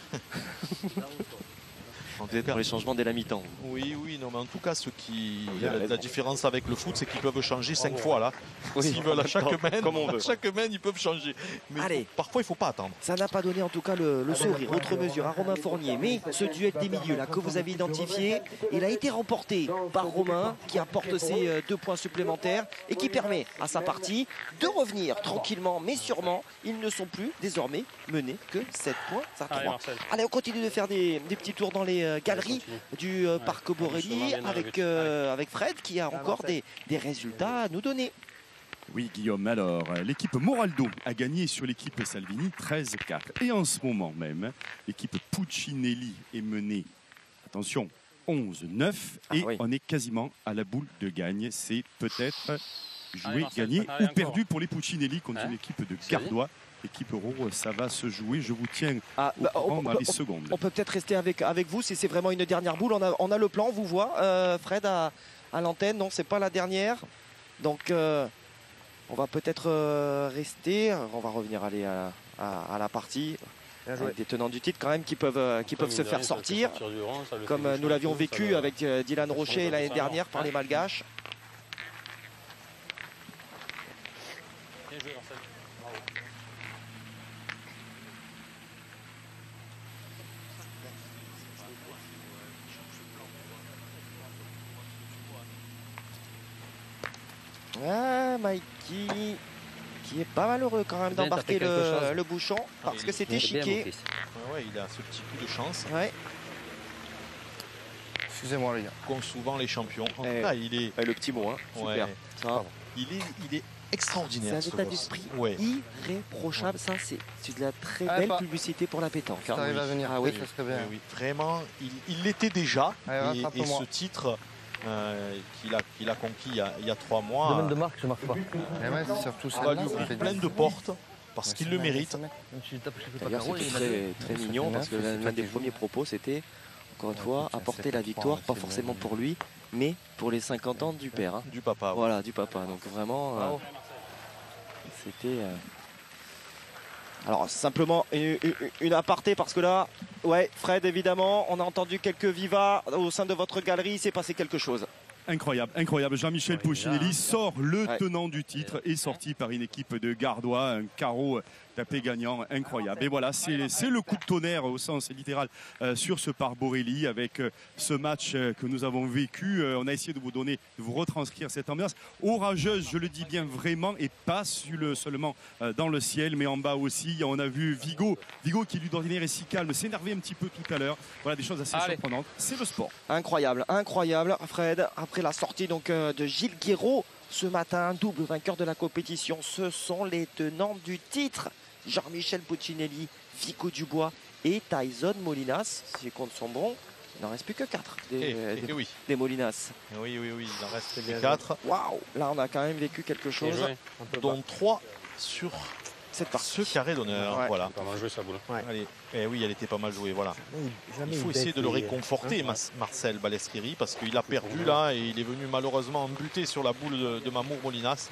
En Vous êtes pour les changements dès la mi-temps. Oui, oui, non, mais en tout cas, ce qui Vous avez la, la raison. différence avec le foot, c'est qu'ils peuvent changer cinq fois là. Oui, S'ils veulent à chaque en même temps, main, comme on veut. à chaque main, ils peuvent changer. Mais Allez. il faut- parfois, il ne faut pas attendre. Ça n'a pas donné en tout cas le, le sourire, autre mesure à Romain Fournier. Mais ce duel des milieux là que vous avez identifié, il a été remporté par Romain qui apporte ses euh, deux points supplémentaires et qui permet à sa partie de revenir tranquillement mais sûrement. Ils ne sont plus désormais menés que sept points à Allez trois. Marcel. Allez, on continue de faire des, des petits tours dans les euh, galeries Continue. du euh, Ouais. parc Doucement, Borelli bien dans la avec, lutte. euh, avec Fred qui a encore des, des résultats à nous donner. Oui, Guillaume, alors, euh, l'équipe Moraldo a gagné sur l'équipe Salvini treize quatre. Et en ce moment même, l'équipe Puccinelli est menée, attention, onze neuf. Ah et oui. on est quasiment à la boule de gagne. C'est peut-être Allez, joué, Marcel, gagné allez, ou encore. perdu pour les Puccinelli contre Hein une équipe de C'est Gardois. Équipe Euro, ça va se jouer. Je vous tiens Ah, au bah, courant on- dans on- les on- secondes. On peut peut-être rester avec, avec vous si c'est vraiment une dernière boule. On a, on a le plan, on vous voit. Euh, Fred à, à l'antenne, non, c'est pas la dernière. Donc, euh, on va peut-être euh, rester. On va revenir aller à, à- à la partie. Bien joué. Avec des tenants du titre quand même qui peuvent, euh, qui Comme peuvent se mine de faire rien, ça le fait sortir. sortir du rang, ça le fait Comme euh, bouger nous un l'avions peu, ça vécu le- avec euh, Dylan ça Rocher change l'année de dernière sang, par hein. les Malgaches. Bien joué Marcel. Bravo. Ah, Mikey qui est pas malheureux quand même Bien, d'embarquer t'as fait quelque le, chose. le bouchon parce il- que c'était C'est bien, mon chiqué. fils. Ouais, ouais, il a ce petit coup de chance. Ouais. Excusez-moi les gars. qu'ont souvent les champions. En Eh, tout cas, il est, Eh, le petit mot, hein. Super. ouais, Ça, il est, il est c'est extraordinaire. un ce état gosse. d'esprit Ouais. irréprochable. Ça, c'est c'est de la très Allez, belle pas. publicité pour la pétanque. Si hein. t'arrives à Oui. venir, Ah oui. ça serait bien. Oui, oui, vraiment, il il l'était déjà. Allez, et, et rattrape-moi. ce titre euh, qu'il a, qu'il a conquis il y a, il y a trois mois Domaine de marque, je marque pas. Et ouais, c'est surtout va celle-là. lui ça ouvrir fait plein dix. de portes parce qu'il le mérite. Même si je tape, je fais pas D'ailleurs, carreau, c'était il m'a très, dit- très Ça fait mignon neuf, parce que c'est l'un toi l'un des qui premiers joues. propos, c'était, encore une Ouais, fois, tiens, apporter c'est la pas victoire, trois, pas c'est forcément bon. pour lui, mais pour les cinquante ans du père. hein. Du papa. ouais. Voilà, du papa. Donc vraiment, euh, Bravo. c'était... euh, Alors, simplement une, une- une aparté parce que là, ouais, Fred, évidemment, on a entendu quelques vivas au sein de votre galerie, il s'est passé quelque chose. Incroyable, incroyable. Jean-Michel Ouais, Puccinelli déjà, sort le Ouais. tenant du titre et sorti par une équipe de Gardois, un carreau tapé gagnant, incroyable. Et voilà, c'est c'est le coup de tonnerre au sens littéral euh, sur ce parc Borély avec euh, ce match euh, que nous avons vécu. Euh, on a essayé de vous donner, de vous retranscrire cette ambiance orageuse, je le dis bien vraiment, et pas sur le- seulement euh, dans le ciel, mais en bas aussi. On a vu Vigo, Vigo qui lui d'ordinaire est si calme, s'énerver un petit peu tout à l'heure. Voilà des choses assez Allez. surprenantes. C'est le sport. Incroyable, incroyable, Fred. Après la sortie donc euh, de Gilles Guiraud ce matin, double vainqueur de la compétition, ce sont les tenants du titre. Jean-Michel Puccinelli, Vigo Dubois et Tyson Molinas. Si les comptes sont bons, il n'en reste plus que quatre des, Et, des- et oui, des Molinas. oui, oui, oui, il en reste quatre, Waouh, là on a quand même vécu quelque Bien chose. joué. dont trois sur Cette partie. ce carré d'honneur. Ouais. Voilà. Pas mal joué sa boule. Allez. Eh oui, elle était pas mal jouée. Voilà. Jamais Il faut il essayer bête, de le les- réconforter, hein. Mas- Marcel Balescriri, parce qu'il a perdu là et il est venu malheureusement buter sur la boule de, de Mamour Molinas.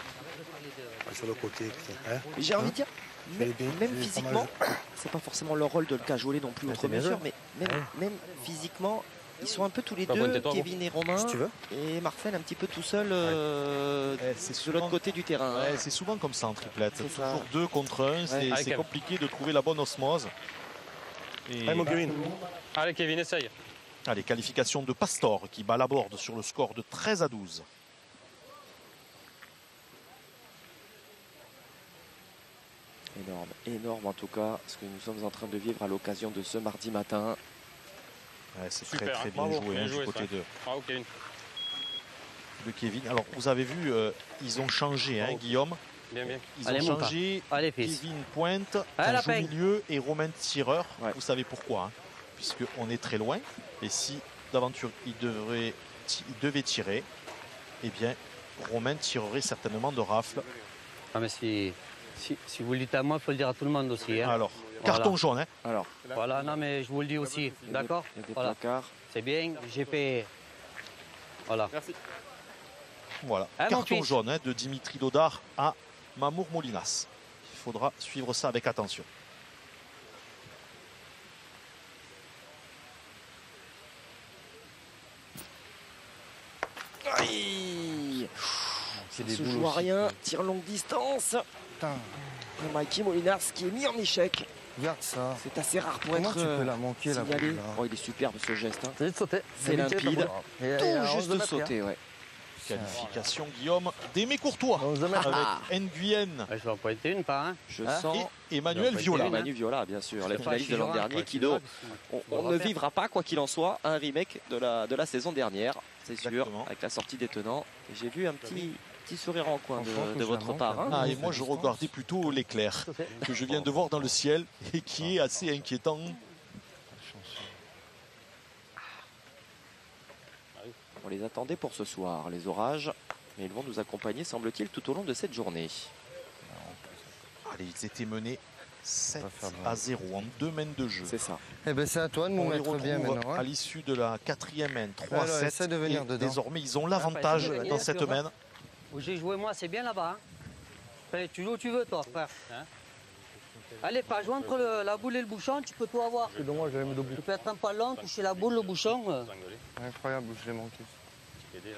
Sur le côté. Hein. J'ai envie de dire, Je même, l'ai bien- même je l'ai pas physiquement, c'est pas forcément leur rôle de le cajoler non plus, Ouais, outre c'est bien mesure, joué. mais même, même physiquement, ils sont un peu tous les Pas deux, pointé-toi, Kevin et Romain, Si tu veux. et Marcel un petit peu tout seul euh, Ouais, c'est de souvent- l'autre côté du terrain. Ouais, c'est souvent comme ça en triplette. C'est ça. Toujours deux contre un, c'est Ouais. Allez, c'est Kev. compliqué de trouver la bonne osmose. Et- Allez, mon Kevin. Allez, Kevin, essaye. Allez, qualification de Pastor qui bat la board sur le score de treize à douze. Énorme, énorme en tout cas, ce que nous sommes en train de vivre à l'occasion de ce mardi matin. Ouais, c'est très Super, très hein. bien Bravo, joué bien hein, joué, du côté ça. de, Bravo, Kevin. de Kevin. Alors vous avez vu, euh, ils ont changé, hein, Bravo. Guillaume. Bien, bien. Ils Allez, ont monte. changé Allez, fils. Kevin Pointe, Allez, la qui joue peigne. milieu, et Romain tireur. Ouais. Vous savez pourquoi hein, puisqu'on est très loin. Et si d'aventure il, devrait, ti- il devait tirer, eh bien Romain tirerait certainement de rafle. Ah, mais si, si, si vous le dites à moi, il faut le dire à tout le monde aussi. hein. Alors, Voilà. carton jaune. Hein. Alors, Voilà, non, mais je vous le dis aussi. il y a des- D'accord il y a des Voilà. placards. C'est bien, j'ai payé. Voilà. Voilà, Ah, mon carton fils. jaune hein, de Dimitri Dodard à Mamour Molinas. Il faudra suivre ça avec attention. Aïe, C'est ça des se boules joue à aussi. rien, tir longue distance. Putain, Et Mikey Molinas qui est mis en échec. regarde ça. C'est assez rare pour Comment être tu peux euh, la manquer la signalé. boule là Oh, il est superbe ce geste. hein. C'est de sauter. C'est limpide. Et- et Tout à onze juste de mètre, sauté, ouais. Qualification Guillaume d'Aimé Courtois onze de mètre. avec Nguyen Je vais en pointer une pas. Hein. Je Hein sens et Emmanuel Non, Viola. pas Manu Viola, bien sûr, la Je sais pas, finaliste si de l'an j'aurai un, dernier, quoi, qui tu vois, donc, on, on on va ne faire. vivra pas, quoi qu'il en soit, un remake de la, de la saison dernière, c'est sûr, Exactement. avec la sortie des tenants. Et j'ai vu un petit, petit sourire en coin Franchement, de, que de je votre la part. manque, hein. Ah, et moi je regardais plutôt l'éclair que je viens de voir dans le ciel et qui est assez inquiétant. On les attendait pour ce soir, les orages, mais ils vont nous accompagner, semble-t-il, tout au long de cette journée. Allez, ils étaient menés sept Ça va faire à zéro en deux mènes de jeu. C'est ça. Eh ben c'est à toi de nous On les mettre bien retrouve maintenant. à hein. l'issue de la quatrième main, trois à Alors, sept. essaie de venir et dedans. désormais, ils ont l'avantage Ah, bah, dans tu cette veux voir main. Où j'ai joué moi, c'est bien là-bas. Hein. Allez, tu joues où tu veux, toi, frère. Hein. Allez, pas jouer entre le- la boule et le bouchon, tu peux tout avoir. C'est dommage, j'allais me debout. Tu peux être un ballon, toucher la boule, le bouchon. euh. Incroyable où je l'ai manqué. Aider, là.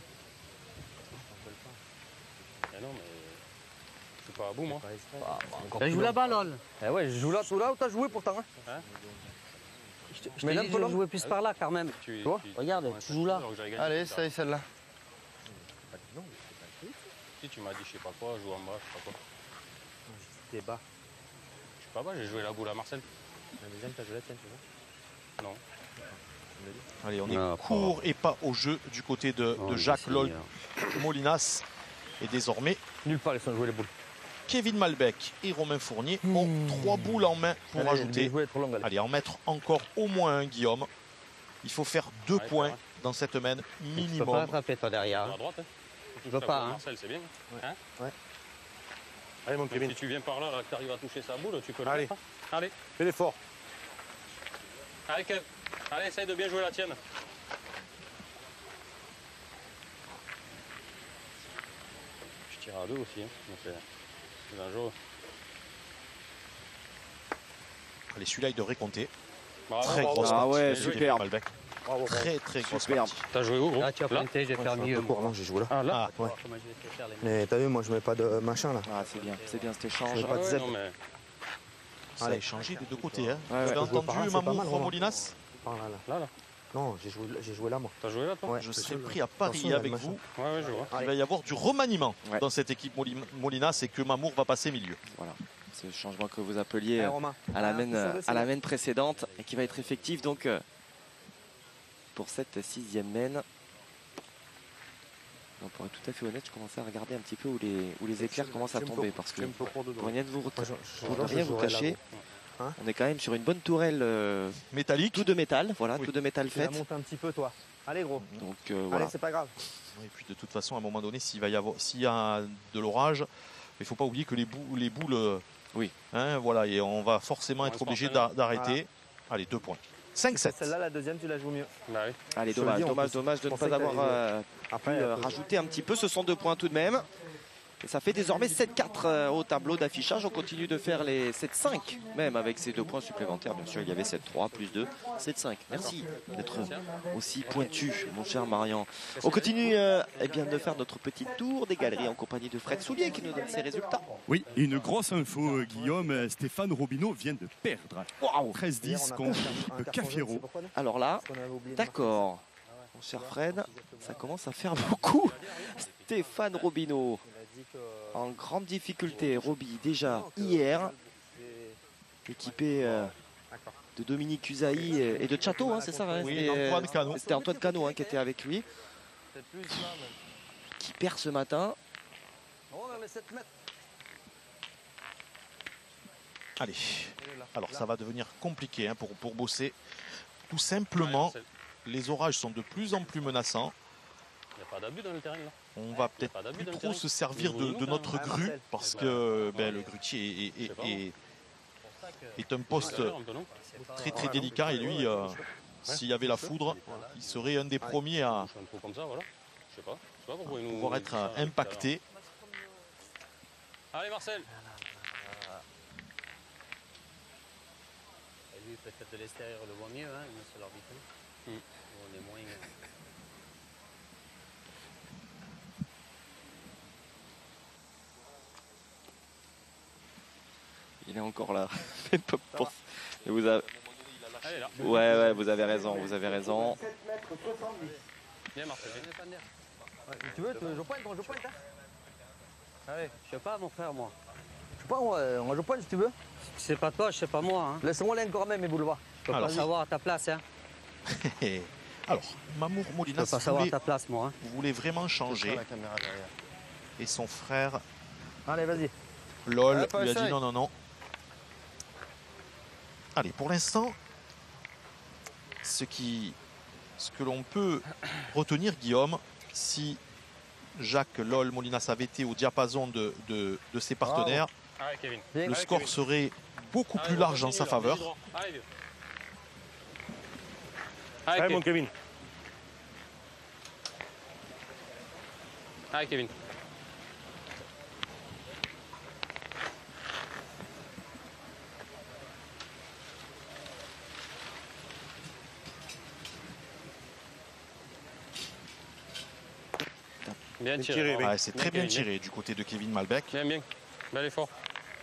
Mais non, mais je suis pas à bout, moi. Ben, joue là-bas, lol. Eh ouais, je joue là, tout là où t'as joué pourtant. Hein. Je te, je Mais t'ai là, dit de Paul, jouer plus par là, quand même. Tu, Toi tu- Regarde, ouais, tu joues là. alors que j'avais gagné, Allez, c'est ça y est, celle-là. Si tu m'as dit, je sais pas quoi, joue en bas, je sais pas quoi. T'es bas. Je sais pas bas, j'ai joué la boule à Marcel. La deuxième, t'as joué la tienne, tu vois. Non. Allez, on est Ah, court et pas au jeu du côté de, Oh, de il Jacques essaye, Lol hein. Molinas. Et désormais, Nulle part, ils sont joués les boules. Kevin Malbec et Romain Fournier ont trois boules en main pour Allez, ajouter. les jouets trop longues, allez. Allez, en mettre encore au moins un, Guillaume. Il faut faire deux Ouais, points c'est vrai. dans cette semaine Tu peux pas minimum. attraper toi derrière. À hein. droite, hein. Tu peux pas. Hein. Marcel, c'est bien. Hein Allez, mon Même Kevin. si tu viens par là, là que tu arrives à toucher sa boule, tu peux le Allez. faire. Allez, Fais l'effort. allez, Kev. Allez, essaye de bien jouer la tienne. Je tire à deux aussi, hein. Donc c'est c'est dangereux. Allez, celui-là, il devrait compter. Bravo, Très bravo. grosse Ah partie ouais, de superbe. Kevin Malbec. Bravo, bravo. Très, très grosse Superbe. partie. T'as joué où, gros Là, tu as Là planté, je vais faire Un mieux. peu court, non, j'ai joué là. Ah, là Ah, Ouais. Comment je vais te faire les mains. Mais t'as vu, moi je mets pas de machin là. Ah, c'est bien, c'est bien cet Je échange. vais pas de ouais, zèbre. non, mais... ça a Allez. échangé des deux côtés. Hein. Ouais, Vous ouais. avez Je vois entendu par là, c'est pas Mamour mal, Romain. Molinas? Par là, là. Là, là. Non, j'ai joué, j'ai joué là moi. T'as joué là, toi Ouais. Je c'est serais sûr. pris à Attention, parier il y a avec le vous. Ouais, ouais, je vois. Il Allez. va y avoir du remaniement Ouais. dans cette équipe Moli- Molinas et que Mamour va passer milieu. Voilà, c'est le changement que vous appeliez Eh, euh, Romain. à la Ah, main, attention, euh, dessus, à la là. main précédente et qui va être effectif donc euh, pour cette sixième main. Donc, pour être tout à fait honnête, je commençais à regarder un petit peu où les, où les éclairs commencent à tomber parce que pour rien de vous, Moi, je- je- pour je- ne je rien vous jouerai là, cacher, gros. Hein on est quand même sur une bonne tourelle euh, Métallique. tout de métal, voilà, Oui. tout de métal Tu la fait. montes un petit peu toi. Allez gros. Donc euh, Allez, voilà. c'est pas grave. Et puis de toute façon, à un moment donné, s'il va y avoir, s'il y a de l'orage, il ne faut pas oublier que les, bou- les boules, euh, Oui. hein, voilà, et on va forcément On être reste obligé partenaire. d'a- d'arrêter. Allez, deux points. cinq sept. Celle-là, la deuxième, tu la joues mieux. Bah oui. Allez, Je te le dommage, dis, en dommage, plus. dommage de Je ne pensais pas que avoir t'allais euh, pu Après, euh, euh, rajouter un petit peu. Ce sont deux points tout de même. Et ça fait désormais sept quatre euh, au tableau d'affichage. On continue de faire les sept cinq, même avec ces deux points supplémentaires. Bien sûr, il y avait sept trois plus deux, sept cinq. Merci d'être aussi pointu, mon cher Marian. On continue euh, eh bien, de faire notre petit tour des galeries en compagnie de Fred Soulier qui nous donne ses résultats. Oui, et une grosse info, euh, Guillaume. euh, Stéphane Robineau vient de perdre. Waouh! treize hier, dix on a contre fait un- un l'équipe carton jaune, Cafero. c'est pourquoi, non Alors là, Parce qu'on avait oublié de marquer. d'accord, mon cher Fred, ça commence à faire beaucoup. Stéphane Robineau Il a dit que- en grande difficulté. Roby déjà hier, équipé euh, D'accord. de Dominique Usaï et de Chateau, hein, c'est ça hein, Oui, c'était, Antoine euh, Cano. C'était Antoine Cano hein, qui était avec lui, Peut-être plus, là, mais- qui perd ce matin. Oh, mais sept mètres. Allez, alors ça va devenir compliqué hein, pour, pour bosser. Tout simplement, Ouais, les orages sont de plus en plus menaçants. Il n'y a pas d'abus dans le terrain, là. On va peut-être pas d'abus plus dans le trop terrain. se servir de, de notre Ouais, grue Marcel. parce Eh que ben, ben, ouais. le grutier est, est- Je sais pas, est- est un poste Tout à l'heure, un peu, non très très délicat et lui, euh, s'il y avait la foudre, il serait un des premiers à Je fais un trou comme ça, voilà. Je sais pas. Je sais pas pourquoi ils nous... pouvoir être euh, impacté. Allez, Marcel. Et lui, peut-être de l'extérieur, le voit mieux, hein, monsieur l'arbitre. Hmm. On est moins. Il est encore là. Même pas pour- Mais vous avez... Allez, là. Ouais, ouais, vous avez raison, vous avez raison. sept mètres soixante-dix. Viens, Marcel. viens. Ouais, Tu veux, tu veux, je pointe, on joue pointe, hein. Allez, je sais pas, mon frère, moi. Je sais pas, on, euh, on joue pointe si tu veux. C'est pas toi, je sais pas moi. Hein. Laisse-moi aller encore même, mes boulevards. Je peux Alors. pas savoir à ta place. Hein. Alors, Mamour Je peux Molinas pas savoir à voulait, ta place, moi. Hein. voulait vraiment changer La caméra derrière. et son frère Allez, vas-y. LOL Ouais, pas lui a dit essaye. non, non, non. Allez, pour l'instant, ce, qui, ce que l'on peut retenir, Guillaume, si Jacques LOL Molinas avait été au diapason de, de, de ses partenaires, Allez, Kevin. Bien. le Allez, score Kevin. serait beaucoup Allez, plus droit, large en vas-y, sa là, faveur. vas-y, droit. Allez, vieux. Allez, Allez, mon Kevin. Kevin. Allez, Kevin. Bien Bien tiré. tiré, bravo. Ouais, c'est très bien Kevin, tiré du côté de Kevin Malbec. Bien, bien. Bel effort.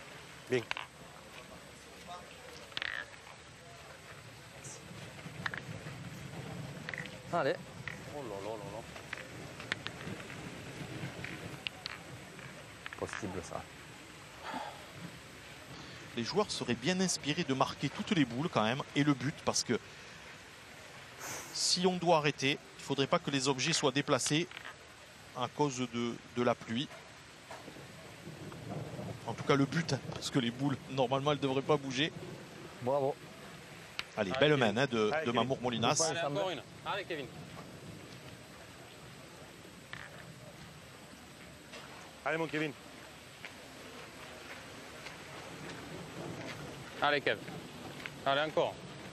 Allez. Oh là là là là. Possible, ça. Les joueurs seraient bien inspirés de marquer toutes les boules quand même et le but parce que si on doit arrêter, il ne faudrait pas que les objets soient déplacés à cause de, de la pluie. En tout cas le but, hein, parce que les boules, normalement, elles ne devraient pas bouger. Bravo. Allez, Allez, belle Kevin. main hein, de, Allez, de Kevin. Mamour Molinas. Allez, encore une. Allez, Kevin. Allez, mon Kevin. Allez, Kev. Allez, encore.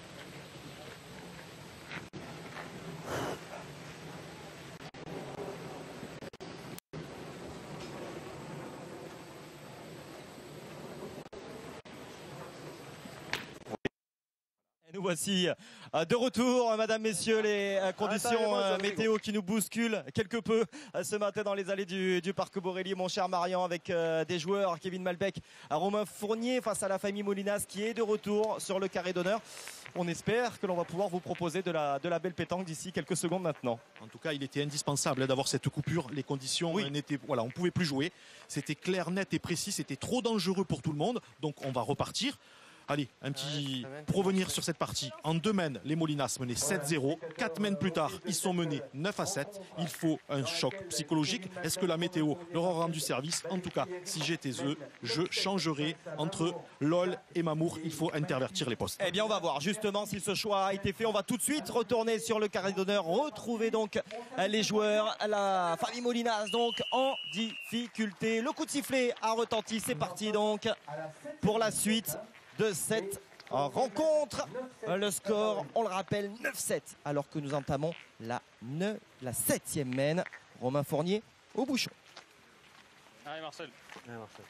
Nous voici euh, de retour, mesdames, messieurs, les euh, conditions euh, météo qui nous bousculent quelque peu euh, ce matin dans les allées du, du Parc Borelli, mon cher Marian, avec euh, des joueurs, Kevin Malbec, Romain Fournier, face à la famille Molinas qui est de retour sur le carré d'honneur. On espère que l'on va pouvoir vous proposer de la, de la belle pétanque d'ici quelques secondes maintenant. En tout cas, il était indispensable hein, d'avoir cette coupure. Les conditions Oui. n'étaient, voilà, on ne pouvait plus jouer. C'était clair, net et précis. C'était trop dangereux pour tout le monde. Donc, on va repartir. Allez, un petit pour revenir sur cette partie. En deux mènes, les Molinas menaient sept zéro. Quatre mènes plus tard, ils sont menés neuf à sept. Il faut un choc psychologique. Est-ce que la météo leur a rendu service? En tout cas, si j'étais eux, je changerais entre L O L et Mamour. Il faut intervertir les postes. Eh bien, on va voir justement si ce choix a été fait. On va tout de suite retourner sur le carré d'honneur, retrouver donc les joueurs, la famille Molinas donc en difficulté. Le coup de sifflet a retenti. C'est parti donc pour la suite de cette rencontre. Le score, on le rappelle, neuf sept, alors que nous entamons la, neuf, la septième mène. Romain Fournier au bouchon. Allez, Marcel. Allez, Marcel.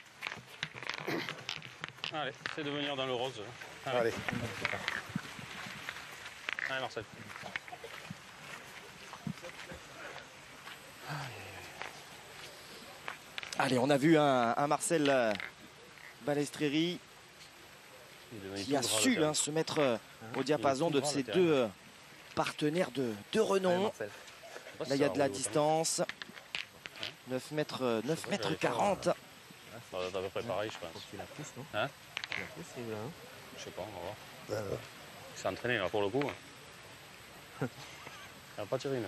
Allez, c'est de venir dans le rose. Allez. Allez. Allez, Marcel. Allez, on a vu un, un Marcel euh, Balestreri qui a su hein, se mettre euh, au diapason de ses deux euh, partenaires de, de renom. Là, il y a de la distance. neuf mètres, euh, neuf mètres quarante. Ça doit être à peu près pareil, je pense. Tu la pousses, non Hein Tu la pousses, c'est là. Hein Je sais pas, on va voir. Ben, ouais. Il s'est entraîné là pour le coup. Il n'a pas tiré une.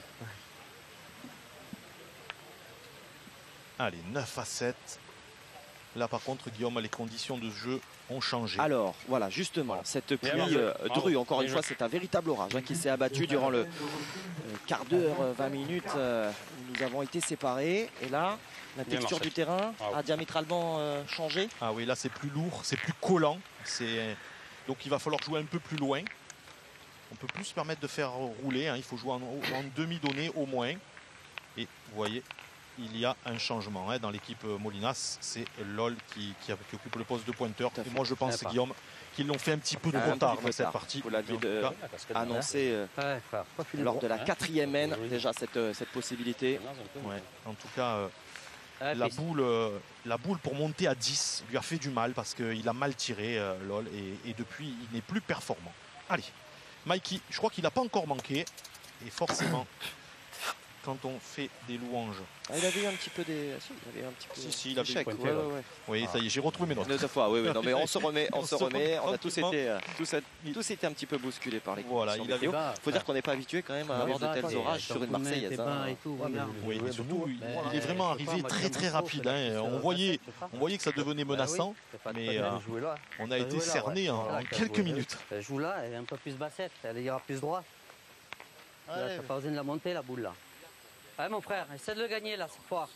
Allez, neuf à sept. Là, par contre, Guillaume, les conditions de jeu ont changé. Alors, voilà, justement, cette pluie Bien, euh, bravo. drue, encore une Bien fois, joué. c'est un véritable orage hein, qui s'est abattu durant le euh, quart d'heure, euh, vingt minutes euh, où nous avons été séparés. Et là, la Bien, texture Marcel. du terrain Bravo. a diamétralement euh, changé. Ah oui, là, c'est plus lourd, c'est plus collant. C'est... Donc, il va falloir jouer un peu plus loin. On peut plus se permettre de faire rouler. Hein. Il faut jouer en, en demi-donnée au moins. Et vous voyez, il y a un changement hein. Dans l'équipe Molinas. C'est L O L qui, qui, qui occupe le poste de pointeur. Tout à fait. Et moi, je pense, Sympa. Guillaume, qu'ils l'ont fait un petit peu de Un petit retard peu dans cette tard. partie. Faut l'avier En tout de- cas, Annoncé euh, Ouais, frère, pas fini. lors de la Hein quatrième mène, Oui. déjà cette, euh, cette possibilité. ouais. En tout cas, euh, Ouais, la, puis- boule, euh, la boule pour monter à dix lui a fait du mal parce qu'il a mal tiré, euh, L O L, et, et depuis, il n'est plus performant. Allez, Mikey, je crois qu'il n'a pas encore manqué. Et forcément, quand on fait des louanges. Ah, il avait eu un petit peu des. Ah, si, il avait un petit peu Si, si, il avait d'échec. pointé, Ouais, là. ouais, ouais. Oui, ça y est, j'ai retrouvé mes notes. Deux fois, oui, oui. Non, mais on se remet, on, On se se remet. remet On a tous tranquillement. été, euh, tous, a- tous été un petit peu bousculés par les Voilà, conditions il avait- météo. Bah, Faut dire qu'on n'est pas habitué quand même à avoir de tels orages sur une Marseillaise. hein. Oui, et surtout, il, il est vraiment arrivé très très rapide. hein. On voyait, on voyait que ça devenait menaçant, mais euh, on a été cerné en, en quelques minutes. Elle joue là, elle est un peu plus bassette, elle ira plus droit. Là, Allez. t'as pas besoin de la monter, la boule là. Allez mon frère, essaie de le gagner là cette fois.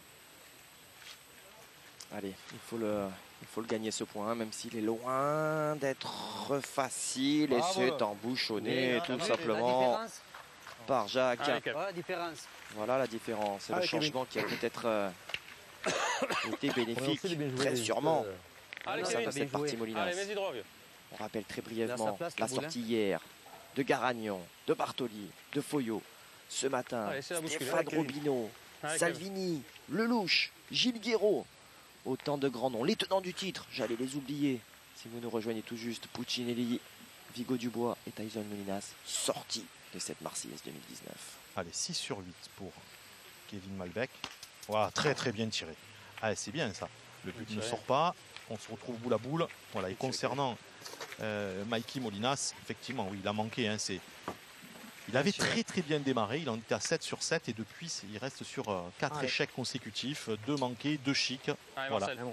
Allez, il faut le, il faut le gagner ce point, même s'il est loin d'être facile et Bravo. c'est embouchonné Mais, tout la simplement différence, par Jacques. Allez, Kev. voilà la différence. Voilà la différence, c'est le Allez, Kevin. changement qui a peut-être euh, été On a bénéfique, aussi bien joué, très les- sûrement, euh, Allez, au sein Kevin. de cette partie Molinas. Allez, vas-y droit, vieux. On rappelle très Il a sa brièvement place, la le boulin. sortie hier de Garagnon, de Bartoli, de Foyot. Ce matin, Allez, c'est la bouscule. Stéphane Allez, Kevin. Robineau, Allez, Salvini, Lelouch, Gilles Guéraud. Autant de grands noms. Les tenants du titre, j'allais les oublier. Si vous nous rejoignez tout juste, Puccinelli, Vigo Dubois et Tyson Molinas, sortis de cette Marseillaise deux mille dix-neuf. Allez, six sur huit pour Kevin Malbec. Voilà, très très bien tiré. Ah, c'est bien ça. Le but ne sort pas. On se retrouve boule à boule. Voilà, et concernant euh, Mikey Molinas, effectivement, oui, il a manqué. Hein, c'est... Il Il avait très très bien démarré, il en était à sept sur sept et depuis il reste sur quatre Allez. échecs consécutifs, deux manqués, deux chics. Allez, Voilà. Marcel.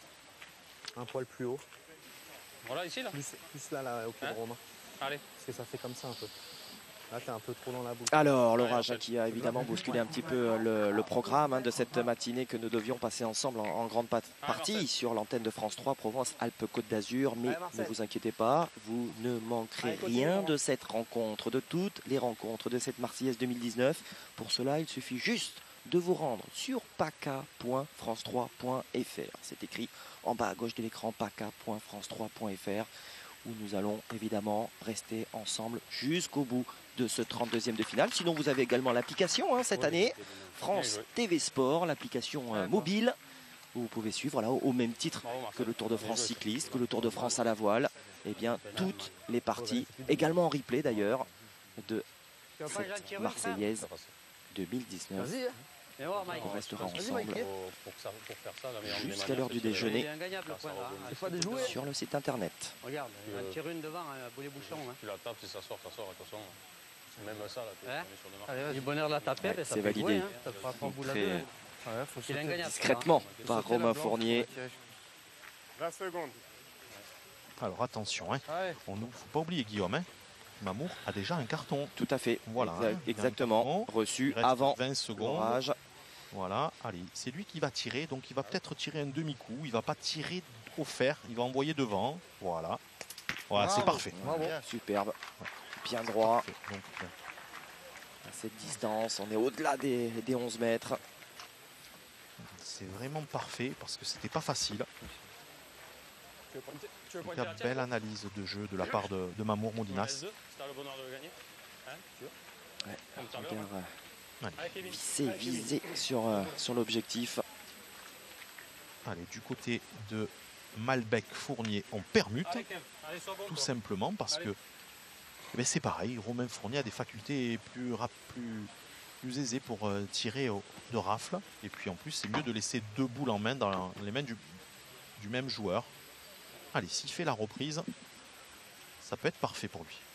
Un poil plus haut. Voilà, ici, là. Plus, plus là, là, au pied Hein de Romain. Allez. Parce que ça fait comme ça un peu. Là, t'es un peu trop dans la boucle. Alors, l'orage hein, qui a évidemment bousculé un petit peu le, le programme hein, de cette matinée que nous devions passer ensemble en, en grande pat- partie sur l'antenne de France trois, Provence-Alpes-Côte d'Azur. Mais Allez, ne Marcel. vous inquiétez pas, vous ne manquerez Allez, continue, rien Laurent. de cette rencontre, de toutes les rencontres de cette Marseillaise deux mille dix-neuf. Pour cela, il suffit juste de vous rendre sur paca point france trois point f r. C'est écrit en bas à gauche de l'écran, paca point france trois point f r, où nous allons évidemment rester ensemble jusqu'au bout de ce trente-deuxième de finale. Sinon, vous avez également l'application hein, cette Oui, année, bien France joué. T V Sport, l'application euh, Ouais, mobile, où vous pouvez suivre voilà, au, au même titre Bravo, Marcel. que le Tour de Bien France joué. cycliste, que le Tour de France à la voile, et bien toutes les parties, également en replay d'ailleurs, de Tu vas pas cette en tirer une, Marseillaise Ça passe. deux mille dix-neuf. Vas-y, hein. Et voir, Mike. On restera Vas-y, ensemble Mike. Pour, pour, que ça- pour faire ça, la meilleure des jusqu'à manières, l'heure du c'est de- déjeuner. Il est ingagnable le Ah, point ça là. va, hein. C'est pas des jouets. Sur le site internet. Regarde, Euh, on tire une devant, un boulet bouchon. Hein. Tu la tapes, si ça sort, ça sort, attention. Même ça, là, t'es Hein on est sur des marques. Allez, Du bonheur de la taper, Ouais, ben, ça c'est fait validé. jouer, hein. Ça te fera pas un bout Très, là-dedans. euh, hein. Ouais, faut Il est sauter. ingagnable. discrètement Faut par sauter la Romain blanche, Fournier. faut la tirer. vingt secondes. Alors attention, hein. Ouais. On ne faut pas oublier Guillaume, hein. Mamour a déjà un carton. Tout à fait. Voilà, Exa- hein. exactement. Il y a un Reçu Il reste avant vingt secondes. l'orage. Voilà, allez, c'est lui qui va tirer, donc il va peut-être tirer un demi-coup, il va pas tirer trop fer, il va envoyer devant, voilà. Voilà, c'est Bravo. parfait. Bravo. Superbe. Bien droit. Parfait. Donc, euh, À cette distance, on est au-delà des, des onze mètres. c'est vraiment parfait parce que c'était pas facile. Tu veux pointer, tu veux Donc, pointer la la tienne, belle analyse de jeu de la part de, de Mamour Tu veux Molinas. S deux, si t'as le bonheur de le gagner. Hein, tu veux Ouais, Comme tout à l'heure. regard, euh, Allez, Kevin. vissé, Allez, Kevin. visé sur, euh, sur l'objectif. Allez, du côté de Malbec Fournier, on permute, Allez, Kev. Allez, sois bon, tout toi. simplement parce Allez. que eh ben, c'est pareil, Romain Fournier a des facultés plus, rap- plus, plus aisées pour euh, tirer au- de rafle. Et puis en plus, c'est mieux de laisser deux boules en main dans les mains du, du même joueur. Allez, s'il fait la reprise, ça peut être parfait pour lui.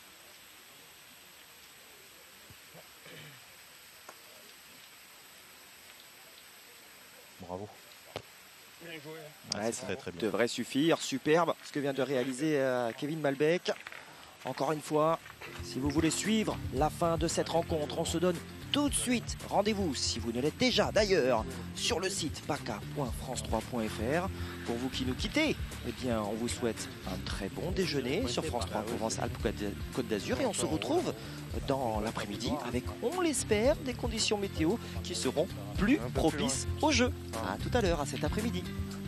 Bravo. Bien joué. hein. Ah, Ouais, c'est ça très très bien. devrait suffire. Superbe ce que vient de réaliser euh, Kevin Malbec. Encore une fois, si vous voulez suivre la fin de cette rencontre, on se donne tout de suite rendez-vous, si vous ne l'êtes déjà d'ailleurs, sur le site paca point france trois point f r. Pour vous qui nous quittez, eh bien, on vous souhaite un très bon déjeuner sur France trois Provence-Alpes-Côte d'Azur et on se retrouve dans l'après-midi avec, on l'espère, des conditions météo qui seront plus propices au jeu. À tout à l'heure, à cet après-midi.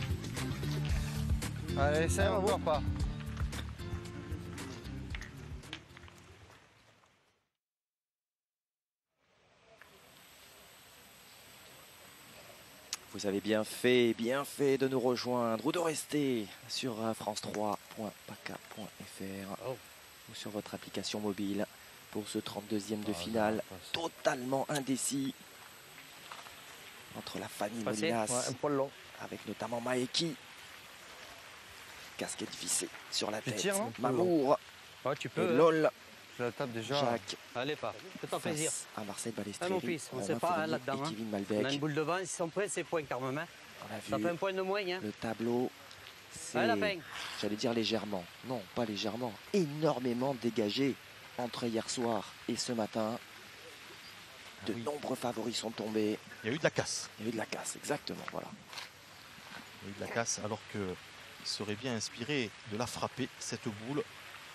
Allez, ça, on ne pas. Vous avez bien fait, bien fait de nous rejoindre ou de rester sur euh, france trois point paca point f r Oh. ou sur votre application mobile pour ce trente-deuxième de finale totalement indécis entre la famille Passé. Molinas Ouais, un poil long. avec notamment Maeki. Casquette vissée sur la Tu tête. tires, non Mamour Ouais, tu et peux. hein. Lol. Je la tape déjà. Jacques Allez, pas. Fais-toi plaisir. face à Marcel Ah, mon Balestréry, fils, on Romain sait pas, hein, Fournier là-dedans, et hein. Kevin On a une Malbec. boule devant, s'ils sont prêts, c'est point quand même. Hein. On a Ça vu fait un point de moins. Hein. le tableau. Allez, la C'est, peine. j'allais dire légèrement, non pas légèrement, énormément dégagé entre hier soir et ce matin. De Ah oui. nombreux favoris sont tombés. Il y a eu de la casse. Il y a eu de la casse, exactement. Voilà. Il y a eu de la casse alors que il serait bien inspiré de la frapper, cette boule.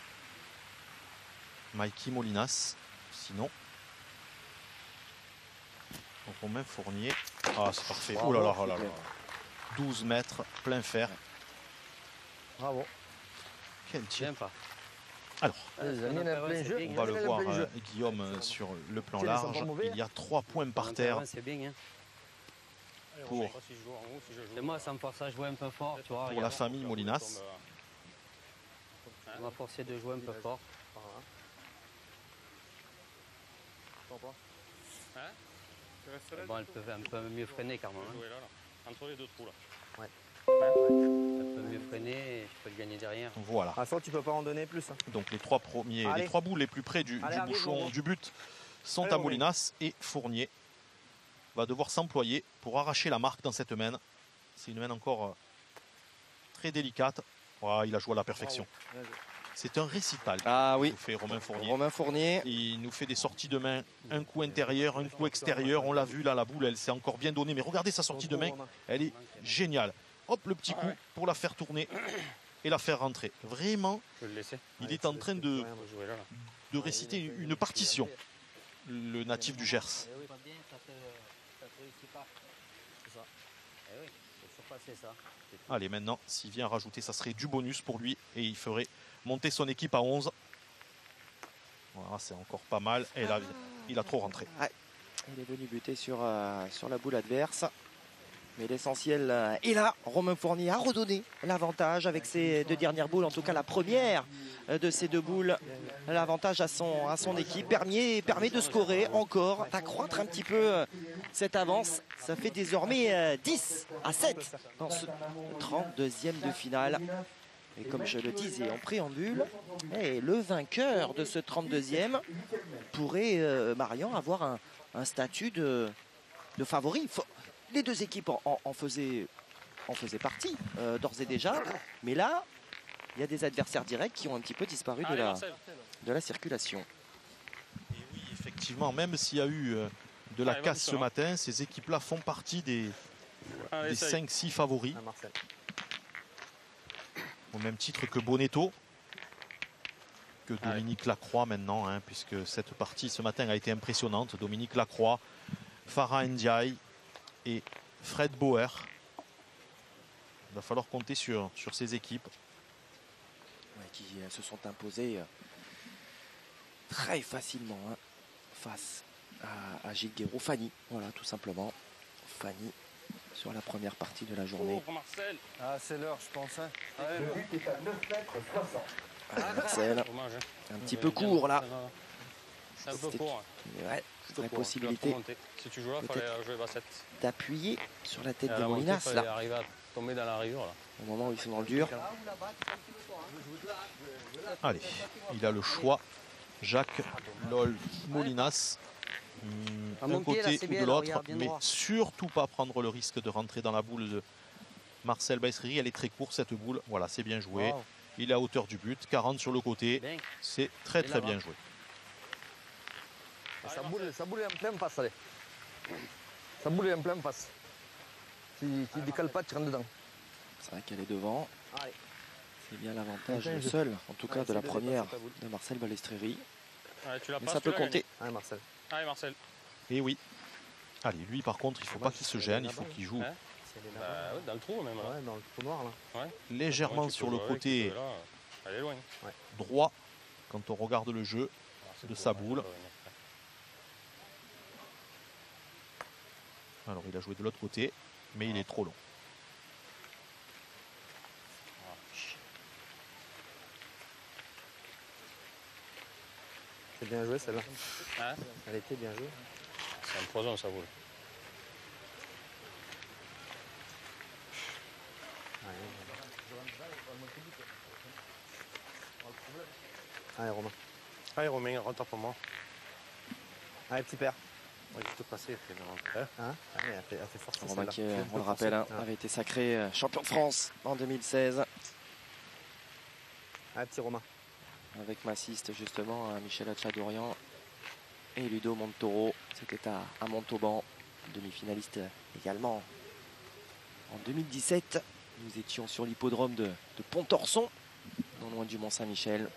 Mikey Molinas. Sinon. Donc Romain Fournier. Ah, c'est parfait. Oh là là, oh là là. douze mètres, plein fer. Bravo. Quel tir. J'aime pas. Alors, Les amis, on a plein jeu. on va le Il y a voir, plein de euh, jeux. Guillaume, euh, sur le plan Tiens, ils sont large. pas mauvais. Il y a trois points par terre C'est bien. Hein. Allez, on Pour- sait pas si je joue en haut, si je joue. Et moi, ça me force à jouer un peu fort, tu vois. pour la regarde. famille Molinas. Ça m'a forcé de jouer un peu fort. Hein Tu restes là, Bon, elle peut un peu mieux freiner quand même. hein. jouer là, là. Entre les deux trous là. Ouais. Hein peut mieux freiner et je peux le gagner derrière. Voilà. Ah, ça, tu peux pas en donner plus. Hein. Donc les trois premiers, Allez. les trois boules les plus près du, Allez, du arrive, bouchon Romain. du but sont Allez, à Romain. Molinas, et Fournier va devoir s'employer pour arracher la marque dans cette main. C'est une main encore euh, très délicate. Voilà, il a joué à la perfection. C'est un récital. Ah oui. Nous fait Romain Fournier. Romain Fournier. Il nous fait des sorties de main, un coup intérieur, un coup extérieur. On l'a vu là, la boule, elle s'est encore bien donnée. Mais regardez sa sortie de main, elle est géniale. Hop, le petit coup pour la faire tourner et la faire rentrer. Vraiment, Je peux le laisser. il est en train de, Jouer là, là. de réciter une partition, le natif du Gers. Eh oui, pas bien, ça te, ça te réussit pas. C'est ça. Eh oui, faut surpasser ça. Allez, maintenant, s'il vient rajouter, ça serait du bonus pour lui et il ferait monter son équipe à onze. Voilà, c'est encore pas mal. Et là, il a trop rentré. Ouais. Il est venu buter sur, euh, sur la boule adverse. Mais l'essentiel euh, est là. Romain Fournier a redonné l'avantage avec ses deux dernières boules. En tout cas, la première euh, de ces deux boules. L'avantage à son, à son équipe. Permet, permet de scorer encore, d'accroître un petit peu euh, cette avance. Ça fait désormais euh, dix à sept dans ce trente-deuxième de finale. Et comme je le disais en préambule, eh, le vainqueur de ce trente-deuxième pourrait, euh, Marian, avoir un, un statut de, de favori. Faut- les deux équipes en, en- en faisaient, en faisaient partie euh, d'ores et déjà. Mais là, il y a des adversaires directs qui ont un petit peu disparu de Allez, la, Marcel. de la circulation. Et oui, effectivement, même s'il y a eu euh, de la Allez, casse ce Vincent. matin, ces équipes-là font partie des, Allez, des essaye. cinq six favoris. Ah, Marcel. Au même titre que Bonetto, que Allez. Dominique Lacroix maintenant, hein, puisque cette partie ce matin a été impressionnante. Dominique Lacroix, Farah Ndiaye et Fred Bauer. Il va falloir compter sur, sur ces équipes. Ouais, qui euh, se sont imposés euh, très facilement hein, face à, à Gilles Guéraud. Fanny, voilà, tout simplement. Fanny sur la première partie de la journée. Pour Marcel. Ah, c'est l'heure, je pense. Hein. Le but est à neuf mètres soixante. Ah, Marcel, Dommage, hein. un petit peu court là. C'est un peu C'était- court. hein. Ouais, Un peu vraie court, possibilité tu vas remonter. Si tu joues là, il peut-être. fallait jouer bassette. d'appuyer sur la tête Et à de la montée, Molinas fallait là, arriver à tomber dans la rayure. Là. au moment où ils sont dans le dur. Allez, il a le choix. Jacques, Lol, Molinas. Hum, À d'un mon pied, là, côté c'est ou bien, de là, l'autre, regarde, bien mais droit. surtout pas prendre le risque de rentrer dans la boule de Marcel Baisseri. Elle est très courte cette boule. Voilà, c'est bien joué. Wow. Il est à hauteur du but, quarante sur le côté. Bien. C'est très très bien joué. Ça boule, ça boule en plein passe, allez. Ça boule en plein passe. Tu ne décales pas, tu rentres dedans. C'est vrai qu'elle est devant. Allez. C'est bien l'avantage, Allez, le je- seul, en tout cas, Allez, de la c'est de première dépasser ta boule. de Marcel Balestreri. Allez, tu la Mais passes, ça tu peut l'as gagné. compter. Allez, Marcel. Allez, Marcel. Et oui. Allez, lui par contre, il ne faut pas qu'il se gêne, il faut qu'il joue Hein Bah, ouais, dans le trou même. Là. Ouais, dans le trou noir, là. légèrement Ouais, tu sur peux le jouer avec, côté tu peux, là, elle est loin. droit quand on regarde le jeu Ah, c'est de cool, sa ouais, boule. ça va venir. Alors il a joué de l'autre côté, mais il est trop long. C'est bien joué, celle-là. Hein Elle était bien jouée. C'est un poison, ça boule. Allez, Romain. Allez, Romain, rentre pour moi. Allez, petit père. On va juste passer. et puis on rentre. Hein Allez, elle fait, elle fait forcer, Romain celle-là. qui, euh, Elle on fait le rappelle, hein, forcer. avait été sacré euh, champion de France en deux mille seize. Allez, petit Romain. Avec Massiste justement, à Michel Hatchadorian et Ludo Montoro. C'était à, à Montauban, demi-finaliste également. En deux mille dix-sept, nous étions sur l'hippodrome de, de Pontorson, non loin du Mont-Saint-Michel.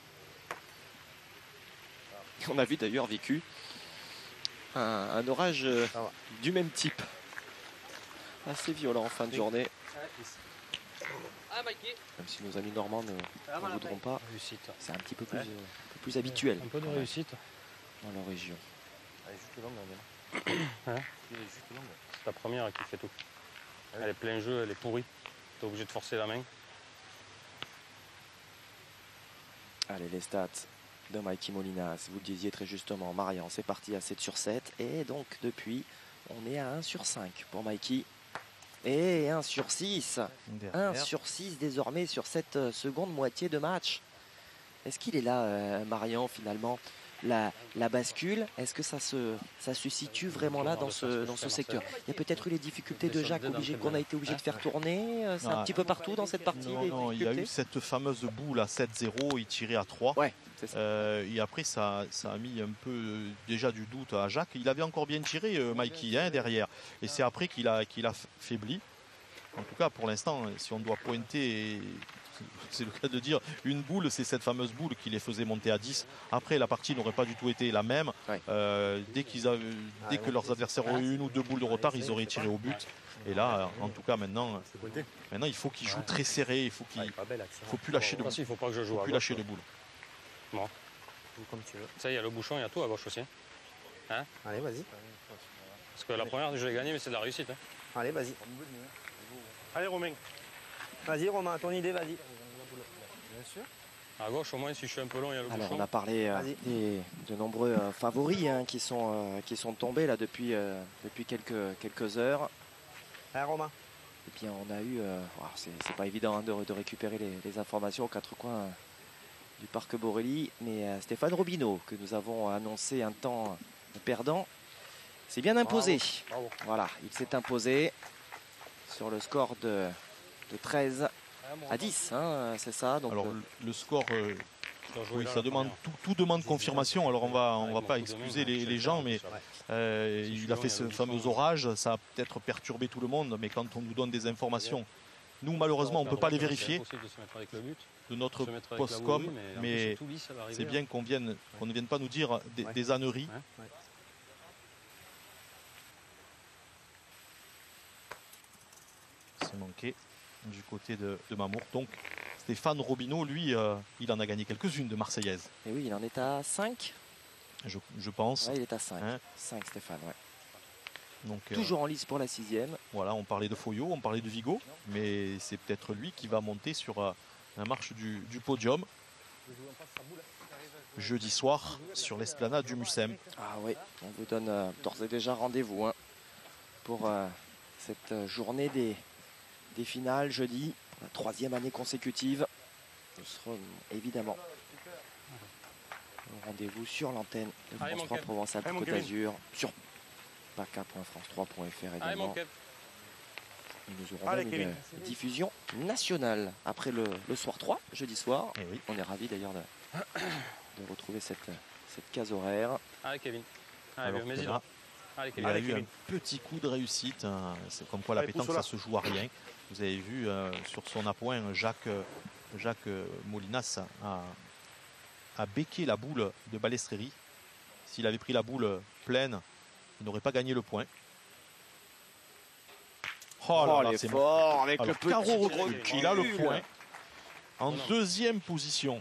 Et on a vu d'ailleurs vécu un, un orage euh, Ça va. du même type. Assez violent en fin de journée, Ah, Mikey. même si nos amis normands ne Ah, ne voudront pas. Réussite. C'est un petit peu plus, Ouais. euh, un peu plus habituel Un peu de quand même, réussite. dans leur région. Elle est juste longue, la mienne. Hein Elle est juste longue. C'est la première qui fait tout. Elle est plein jeu, elle est pourrie. T'es obligé de forcer la main. Allez, les stats de Mikey Molinas, vous le disiez très justement, Marian, c'est parti à sept sur sept. Et donc, depuis, on est à un sur cinq pour Mikey. Et un sur six. Derrière. un sur six désormais sur cette euh, seconde moitié de match. Est-ce qu'il est là, euh, Marian, finalement, la, la bascule? Est-ce que ça se, ça se situe vraiment là dans ce, dans ce secteur? Il y a peut-être eu les difficultés de Jacques obligé, qu'on a été obligé de faire tourner. euh, C'est un Ah, petit peu partout dans cette partie. Non, les non, il y a eu difficultés cette fameuse boule à sept zéro, il tirait à trois. Ouais, c'est ça. Euh, et après, ça, ça a mis un peu euh, déjà du doute à Jacques. Il avait encore bien tiré, euh, Mikey, hein, derrière. Et c'est après qu'il a, qu'il a faibli. En tout cas, pour l'instant, si on doit pointer, et c'est le cas de dire, une boule, c'est cette fameuse boule qui les faisait monter à dix. Après, la partie n'aurait pas du tout été la même. Ouais. Euh, dès, qu'ils avaient, dès que leurs adversaires auraient eu une ou deux boules de retard, ils auraient tiré au but. Et là, en tout cas, maintenant, maintenant il faut qu'ils jouent très serré. Il faut qu'il ne faut plus lâcher de Il ne faut pas que je joue faut à plus gauche. lâcher de boules. Bon. Comme tu veux. Ça, il y a le bouchon, il y a tout à gauche aussi. Hein? Allez, vas-y. Parce que la première, je l'ai gagnée, mais c'est de la réussite. Hein. Allez, vas-y. Allez, Romain. Vas-y, Romain, ton idée, vas-y. À gauche, au moins, si je suis un peu long, il y a le Alors bouchon. on a parlé euh, Vas-y. des, de nombreux euh, favoris hein, qui, sont, euh, qui sont tombés là depuis, euh, depuis quelques, quelques heures. Allez, Romain. Et bien on a eu, euh, wow, c'est c'est pas évident hein, de, de récupérer les, les informations aux quatre coins euh, du parc Borelli, mais euh, Stéphane Robineau, que nous avons annoncé un temps perdant, s'est bien imposé. Bravo. Voilà, il s'est imposé sur le score de, de treize à dix, hein, c'est ça. Donc, Alors euh, le, le score, euh, Je dois jouer oui, là, ça la demande première. tout, tout demande confirmation. Alors on va on va Avec pas mon coup de main, excuser les, je les sais gens, pas, mais c'est vrai. euh, Si je il suis a long, fait il y a ce le fameux bouchon. orage. Ça a peut-être perturbé tout le monde, mais quand on nous donne des informations, nous malheureusement on ne peut pas les vérifier C'est impossible de se mettre avec le but. de notre Se mettre avec la postcom, bouille, mais en plus, mais c'est tout lisse, ça va arriver, c'est hein. bien qu'on vienne qu'on ne vienne pas nous dire des, Ouais. des âneries. Ouais. C'est manqué du côté de, de Mamour. Donc Stéphane Robineau, lui, euh, il en a gagné quelques-unes de Marseillaises, et oui, il en est à cinq. je, je pense. Ouais, il est à cinq. Hein. cinq Stéphane, ouais. Donc euh, Toujours en lice pour la sixième. voilà, on parlait de Foyot, on parlait de Vigo, mais c'est peut-être lui qui va monter sur euh, la marche du, du podium jeudi soir sur l'esplanade du Mucem. Ah oui, on vous donne euh, d'ores et déjà rendez-vous hein, pour euh, cette euh, journée des, des finales jeudi, pour la troisième année consécutive. Nous serons évidemment au rendez-vous sur l'antenne de Allez, France mon trois Kev. Provence Alpes Allez, mon Côte Kevin. d'Azur, sur paca point france trois point f r Allez, mon également. Kev. Et nous aurons Allez, même Kevin. une diffusion nationale après le, le soir trois, jeudi soir. Et oui, On est ravis d'ailleurs de, de retrouver cette, cette case horaire. Allez, Kevin. Allez, alors mais que y là, Allez, il Kevin. a Allez, eu Kevin. un petit coup de réussite. Hein. C'est comme quoi la Allez, pétanque, pousse-la. ça se joue à rien. Vous avez vu euh, sur son appoint, Jacques, euh, Jacques euh, Molinas a, a béqué la boule de Balestréry. S'il avait pris la boule pleine, il n'aurait pas gagné le point. Oh là là, c'est fort avec Alors, le petit Caro recule, recul. il a le point. En Non, non. deuxième position,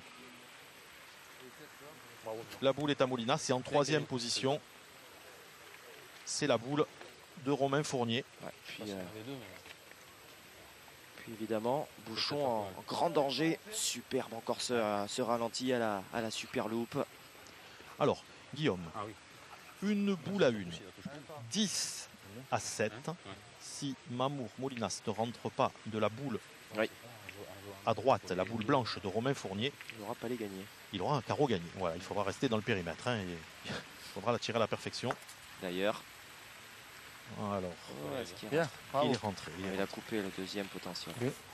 la boule est à Molinas. Et en troisième position, c'est la boule de Romain Fournier. Ouais, puis, Parce euh, qu'il y en avait deux, mais- puis évidemment, Bouchon en, en grand danger. Superbe encore ce, ce ralenti à la, à la super loupe. Alors, Guillaume, Ah oui. une boule à une, Il a touché. dix à sept. Si Mamour Molinas ne rentre pas de la boule Oui. à droite, la boule blanche de Romain Fournier, Il n'aura pas les gagner. il aura un carreau gagné. Voilà, il faudra rester dans le périmètre. Hein, et il faudra la tirer à la perfection. D'ailleurs, Alors, oh, est-ce qu'il Bien, rentre il bravo. est rentré. il est Il a coupé le deuxième potentiel.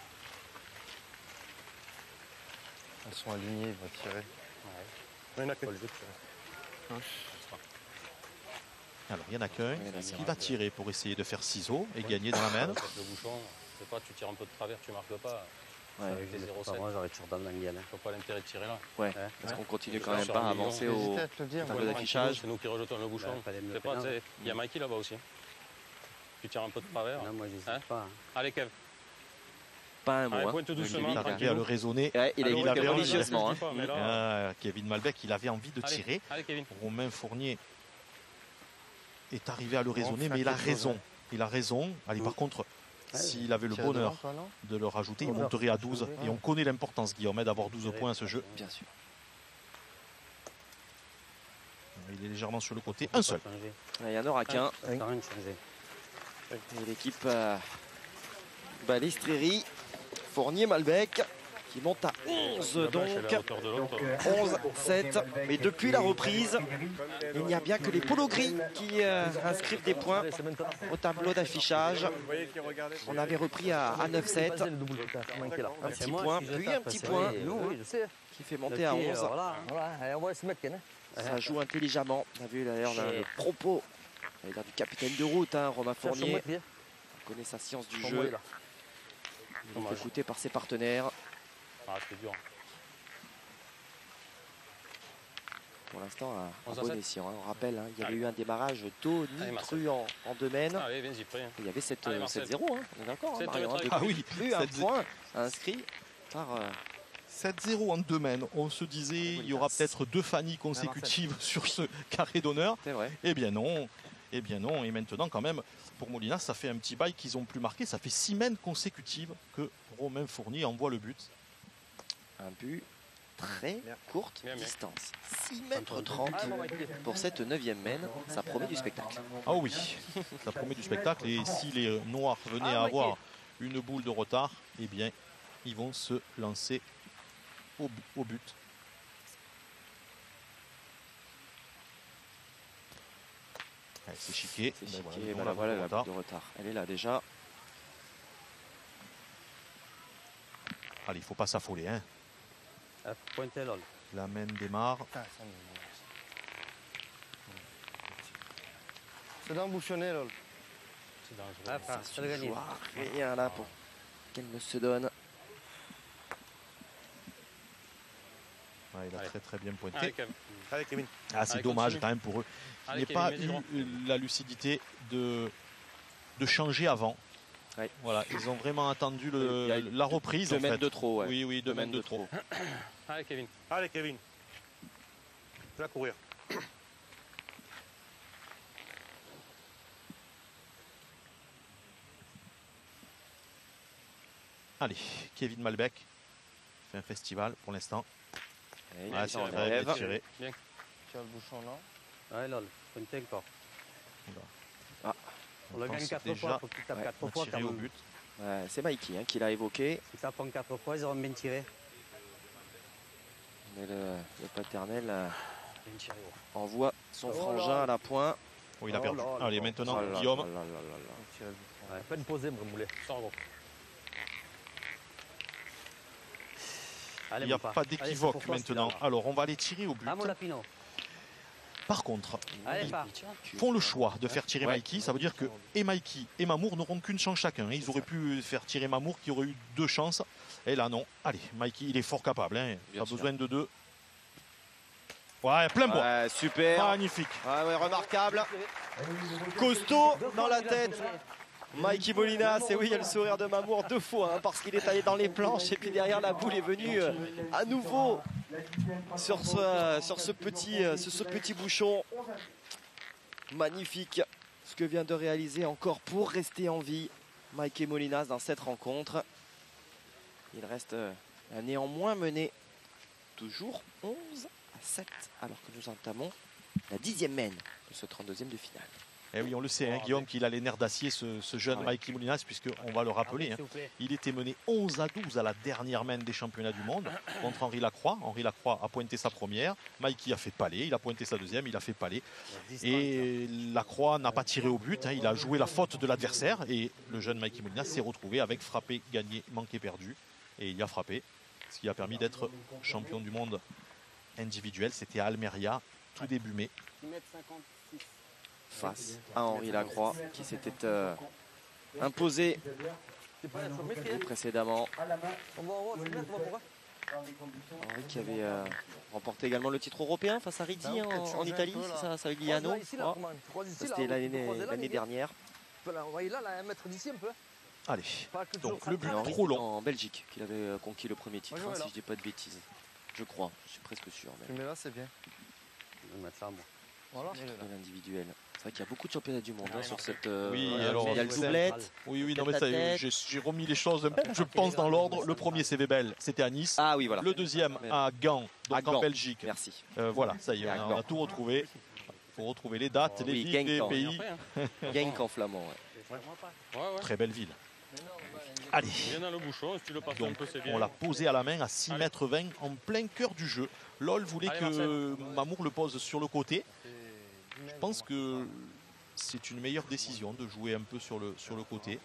Elles sont alignées, il va tirer. Il y en a Faut que- le jeu de tirer. Alors, il n'y en a qu'un Oui, il y en a qui qu'un. va tirer pour essayer de faire ciseaux et gagner dans la main. Avec le bouchon, c'est pas, tu tires un peu de travers, tu marques pas. Ouais. Avec les zéro sept. Moi, j'aurais toujours dans l'angle. Tu vois pas l'intérêt de tirer là. Ouais, Ouais. parce qu'on continue Ouais. quand même Sur pas un à million. avancer au J'hésitais à te le dire. tableau Ouais, d'affichage. C'est nous qui rejetons le bouchon. Bah, fallait me le C'est pas, faire. c'est- il y a Mikey là-bas aussi. Tu tires un peu de travers. Non, moi, j'hésite Hein pas. Allez, Kev. Pas un mot. Allez, hein. pointe de doucement, limite. Il est arrivé tranquillou. à le raisonner. Ouais, il a Allô, évité avait envie. religieusement. hein. Je dis pas, mais là- Ah, Kevin Malbec, il avait envie de Allez, tirer. Allez, Kevin. Romain Fournier est arrivé à le raisonner, faire mais il a quelque chose, raison. ouais. Il a raison. Allez, par contre, s'il avait le Tirer bonheur devant, toi, non de le rajouter, il Ouais. monterait à douze. Et on connaît l'importance, Guillaume, hein, d'avoir douze points à ce jeu. Bien sûr. Il est légèrement sur le côté. Un seul. Il n'y en aura qu'un. T'as rien changé. Et l'équipe euh, Balestreri, Fournier, Malbec qui monte à onze donc. onze sept. Mais depuis la reprise, il n'y a bien que les polos gris qui euh, inscrivent des points au tableau d'affichage. On avait repris à, à neuf sept. Un petit point, puis un petit point qui fait monter à onze. Ça joue intelligemment. On a vu d'ailleurs le propos du capitaine de route, hein, Romain Fournier. Il connaît sa science du jeu. Il est écouté par ses partenaires. Ah, c'est dur. Pour l'instant, un, un bon escient. Hein. On rappelle, hein, il y avait eu un démarrage tonitruant en, en domaine. Allez, vas-y, prêt. Il y avait sept zéro, hein. On est d'accord, hein, Marion, hein, Ah oui, plus un point inscrit par... Euh... sept zéro en domaine. On se disait il y aura peut-être deux Fanny consécutives sur ce carré d'honneur. C'est vrai. Eh bien non. Eh bien non. Et maintenant, quand même, pour Molinas, ça fait un petit bail qu'ils ont plus marqué. Ça fait six semaines consécutives que Romain Fournier envoie le but. Un but très courte bien, bien. distance. six mètres trente pour cette neuvième mène. Ça promet du spectacle. Ah oui, ça promet du spectacle. Et si les Noirs venaient à avoir une boule de retard, eh bien, ils vont se lancer au, au but. C'est chiqué. C'est chiqué. Ben voilà, voilà, voilà la boule de retard. Elle est là déjà. Allez, il ne faut pas s'affoler. Hein. La main démarre. C'est dans bouchonner, lol. C'est dangereux. Ah, ça se joue à rien là pour qu'elle ne se donne. Ah, il a très très bien pointé. Allez, Kevin. Allez, Kevin. Ah, c'est Allez, dommage continue. quand même pour eux. Il Allez, n'y a pas Kevin, eu la lucidité de, de changer avant. Ouais. Voilà, ils ont vraiment attendu le, la reprise. Deux en mètres fait. de trop. Ouais. Oui, oui, deux, deux mètres de, de trop. trop. Allez, Kevin. Allez, Kevin. Tu vas courir. Allez, Kevin Malbec fait un festival pour l'instant. Ah, c'est très bien tiré. Bien. Tu as le bouchon là. Ouais, lol, pointé encore. Ah. On le gagne quatre fois, faut qu'il tape ouais, quatre fois. Tiré au but. Ouais, c'est Mikey hein, qui l'a évoqué. Si tape en quatre fois, ils auront bien tiré. Mais le, le paternel euh, bien tiré, ouais. envoie son oh frangin là. à la pointe. Oh, il a perdu. Oh là Allez, là. maintenant, Oh là Guillaume. là là là là. Ouais, peine posée, Brémoulet. Sors, gros. Il n'y a pas d'équivoque maintenant. Alors, on va aller tirer au but. Ah, mon lapino. Par contre, Allez, ils font le choix de faire tirer ouais. Mikey. Ça veut dire que et Mikey et Mamour n'auront qu'une chance chacun. Ils auraient pu faire tirer Mamour qui aurait eu deux chances. Et là, non. Allez, Mikey, il est fort capable. Hein. Il a besoin de deux. Ouais, plein bois. Ouais, super. Magnifique. Ouais, ouais, remarquable. Costaud dans la tête. Mikey Molinas, et oui, il y a le sourire de Mamour deux fois, hein, parce qu'il est allé dans les planches et puis derrière la boule est venue euh, à nouveau sur ce, euh, sur ce petit, euh, ce, ce petit bouchon. Magnifique ce que vient de réaliser encore pour rester en vie Mikey Molinas dans cette rencontre. Il reste euh, néanmoins mené toujours onze à sept alors que nous entamons la dixième mène de ce trente-deuxième de finale. Eh oui, on le sait, hein, Guillaume, qu'il a les nerfs d'acier, ce, ce jeune ouais. Mikey Molinas, puisqu'on va le rappeler. Hein, il était mené onze à douze à la dernière mène des championnats du monde contre Henri Lacroix. Henri Lacroix a pointé sa première. Mikey a fait palais. Il a pointé sa deuxième. Il a fait palais. Et Lacroix n'a pas tiré au but. Hein, il a joué la faute de l'adversaire. Et le jeune Mikey Molinas s'est retrouvé avec frappé, gagné, manqué, perdu. Et il a frappé, ce qui a permis d'être champion du monde individuel. C'était à Almeria, tout début mai. Face à Henri Lacroix qui s'était euh, imposé précédemment. Henri qui avait euh, remporté également le titre européen face à Rizzi en, en Italie, c'est ça, ça Gugliano. Oh. C'était l'année dernière. Allez, donc le but Henri trop long. En Belgique qu'il avait conquis le premier titre, hein, si je dis pas de bêtises. Je crois, je suis presque sûr. Mais là, c'est bien. Je vais mettre ça, moi. Voilà. De l'individuel. C'est vrai qu'il y a beaucoup de championnats du monde hein, sur cette. Euh, oui, euh, alors il y a le doublette. Oui, oui, non, mais ça, j'ai remis les choses, je pense, dans l'ordre. Le premier, c'est Weibel, c'était à Nice. Ah oui, voilà. Le deuxième, à Gand, donc à Gand. en Belgique. Merci. Euh, voilà, ça y est, on a, on a tout retrouvé. Il faut retrouver les dates, oh, les oui, villes, les Genk pays. Genk en flamand. Ouais. Ouais, ouais. Très belle ville. Allez. Viens dans le bouchon, si tu le passes Donc, un peu, c'est bien. on l'a posé à la main à six mètres vingt en plein cœur du jeu. Lol voulait Allez, que Marcel. Mamour le pose sur le côté. Je pense que c'est une meilleure décision de jouer un peu sur le, sur le côté.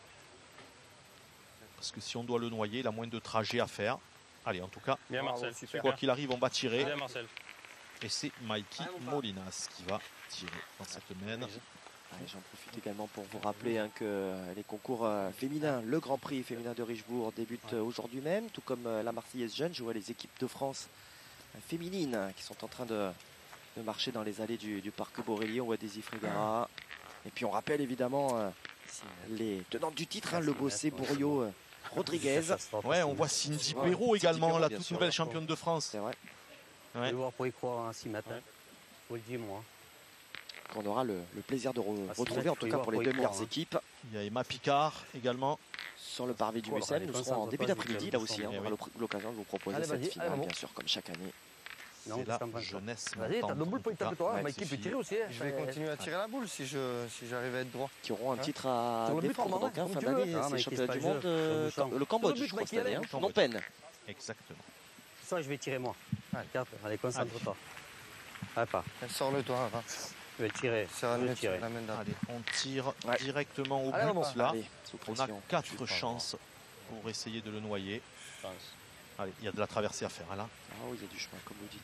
Parce que si on doit le noyer, il a moins de trajet à faire. Allez, en tout cas, Bien, Marcel. Super. quoi qu'il arrive, on va tirer. Bien, Marcel. Et c'est Mikey Molinas qui va tirer dans cette main. Allez, j'en profite également pour vous rappeler hein, que les concours euh, féminins, le Grand Prix féminin de Richebourg débute euh, aujourd'hui même, tout comme euh, la Marseillaise jeune. Je vois les équipes de France euh, féminines hein, qui sont en train de, de marcher dans les allées du, du parc Borelli. On voit Daisy Fregara. Et puis on rappelle évidemment euh, les tenantes du titre, hein, Le Bossé, Bourriot, euh, Rodriguez. Ouais, on voit Cindy Ouais, Perrault Cindy également, Perrault, la bien toute sûr. nouvelle championne de France. C'est vrai. Ouais. Je vais voir pour y croire en six mètres. Je vous le dis, moi. Qu'on aura le, le plaisir de re- Ah, c'est retrouver, vrai, en faut tout y cas voir pour les pour y deux croire, meilleures hein. équipes. Il y a Emma Picard également. Sur le parvis du Voilà, Mucem, les nous concentres serons en pas début du d'après-midi club, là ils aussi. sont hein, bien, on aura l'oc- l'occasion de vous proposer Allez, cette vas-y, finale, allez, bien maman. sûr, comme chaque année. C'est Non, la c'est pas mal. jeunesse Vas-y, t'as montante, deux boules en pour y tout cas. taper toi. Ouais, Mikey c'est peut tirer aussi. hein. Je vais continuer à tirer la boule si je si j'arrive à être droit. Qui auront un Ouais. titre à Sur le but, défendre. Romain, Donc, hein, comme fin tu veux. d'année, Ah, c'est mais championnat qu'est-ce du pas monde, le jeu, euh, sur le le champ. Cambodge, Sur le je crois, but, cette année. hein. Mikey, Non peine. Exactement. Ça, je vais tirer moi. Regarde, allez, concentre-toi. Ah, pas. Sors-le toi. Va. Je vais tirer. C'est un Je vais net, tirer. la main d'arbre. Allez, on tire Ouais. directement au Allez, but maman. là. Allez, sous On a pression. quatre chances pour essayer de le noyer. Je pense. Allez, il y a de la traversée à faire hein, là. Ah oui, il y a du chemin, comme vous dites.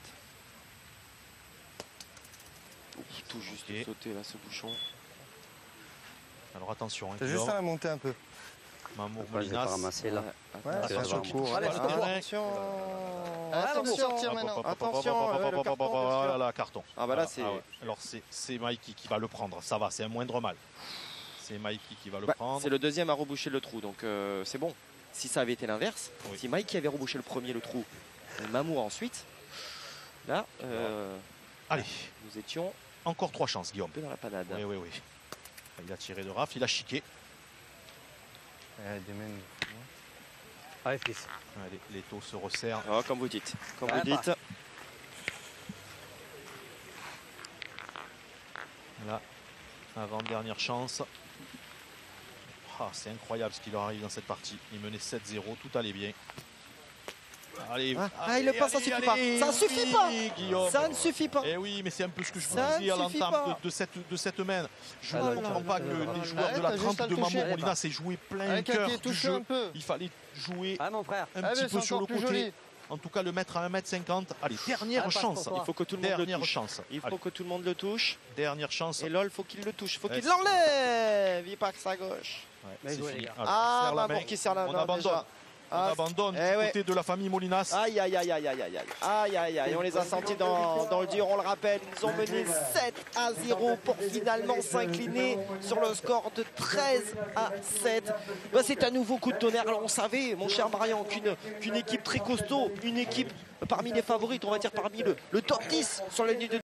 Ouf, tout juste Ok. sauté là, ce bouchon. Alors attention, hein, C'est juste Guillaume. à la monter un peu. Mamour Moi, je vais pas Molinas. ramasser là. Ouais, Ouais, attention. attention, qui court. Allez, Allez, stop. attention. Ah, Attention, bon. sortir Hop, maintenant. hop, hop, hop, Attention, hop, hop, euh, hop, le hop, carton, hop, bien sûr. voilà, là, carton. Ah bah là, c'est- ouais. Alors c'est c'est Mikey qui va le prendre, ça va, c'est un moindre mal. C'est Mikey qui va le Bah, prendre. c'est le deuxième à reboucher le trou, donc euh, c'est bon. Si ça avait été l'inverse, Oui. si Mike avait rebouché le premier le trou, et Mamour ensuite, là, euh, Allez, nous étions encore trois chances, Guillaume. un peu dans la panade. Oui, oui, oui. Il a tiré de rafle, il a chiqué. Eh, des mains. Allez, fils. Allez, les taux se resserrent. Oh, comme vous dites, comme Ouais, vous dites. Là, avant-dernière chance. Ah, c'est incroyable ce qui leur arrive dans cette partie. Il menait sept zéro, tout allait bien. Allez, Ah, allez, ah, il le passe, ça allez, suffit allez, pas. Ça suffit pas. oui, Guillaume. Ça ne suffit pas. Eh oui, mais c'est un peu ce que je vous Ça disais à ne suffit l'entame pas. de, de cette, de cette main. Je Ah, ne là, comprends là, pas là, que là, là, les là, joueurs là, de la t'as juste trempe à le de toucher. Mamour Molina, c'est jouer plein Avec un cœur pied du touché jeu. un peu. Il fallait jouer Ah, mon frère. un Ah, petit mais peu c'est sur le encore plus côté. joli. En tout cas, le mettre à un mètre cinquante. Allez, dernière Ah, passe chance. pour toi. Il faut que tout le monde le Dernière touche. chance. Il faut Allez, que tout le monde le touche. dernière chance. Et LOL, faut qu'il le touche. Faut Ouais, qu'il c'est- l'enlève. Il part que sa gauche. Ouais, Mais c'est jouez, fini. les gars. Allez, Ah, serre la Mamour main. qui serre la On main abandonne. déjà. On Ah, abandonne eh du ouais. côté de la famille Molinas. Aïe, aïe, aïe, aïe, aïe, aïe, aïe, aïe, aïe, aïe, on les a sentis dans, dans le dur, on le rappelle, ils ont mené sept à zéro pour finalement s'incliner sur le score de treize à sept. Bah, c'est un nouveau coup de tonnerre. Alors on savait, mon cher Marian, qu'une qu'une équipe très costaud, une équipe parmi les favorites, on va dire parmi le, le top dix sur la ligne de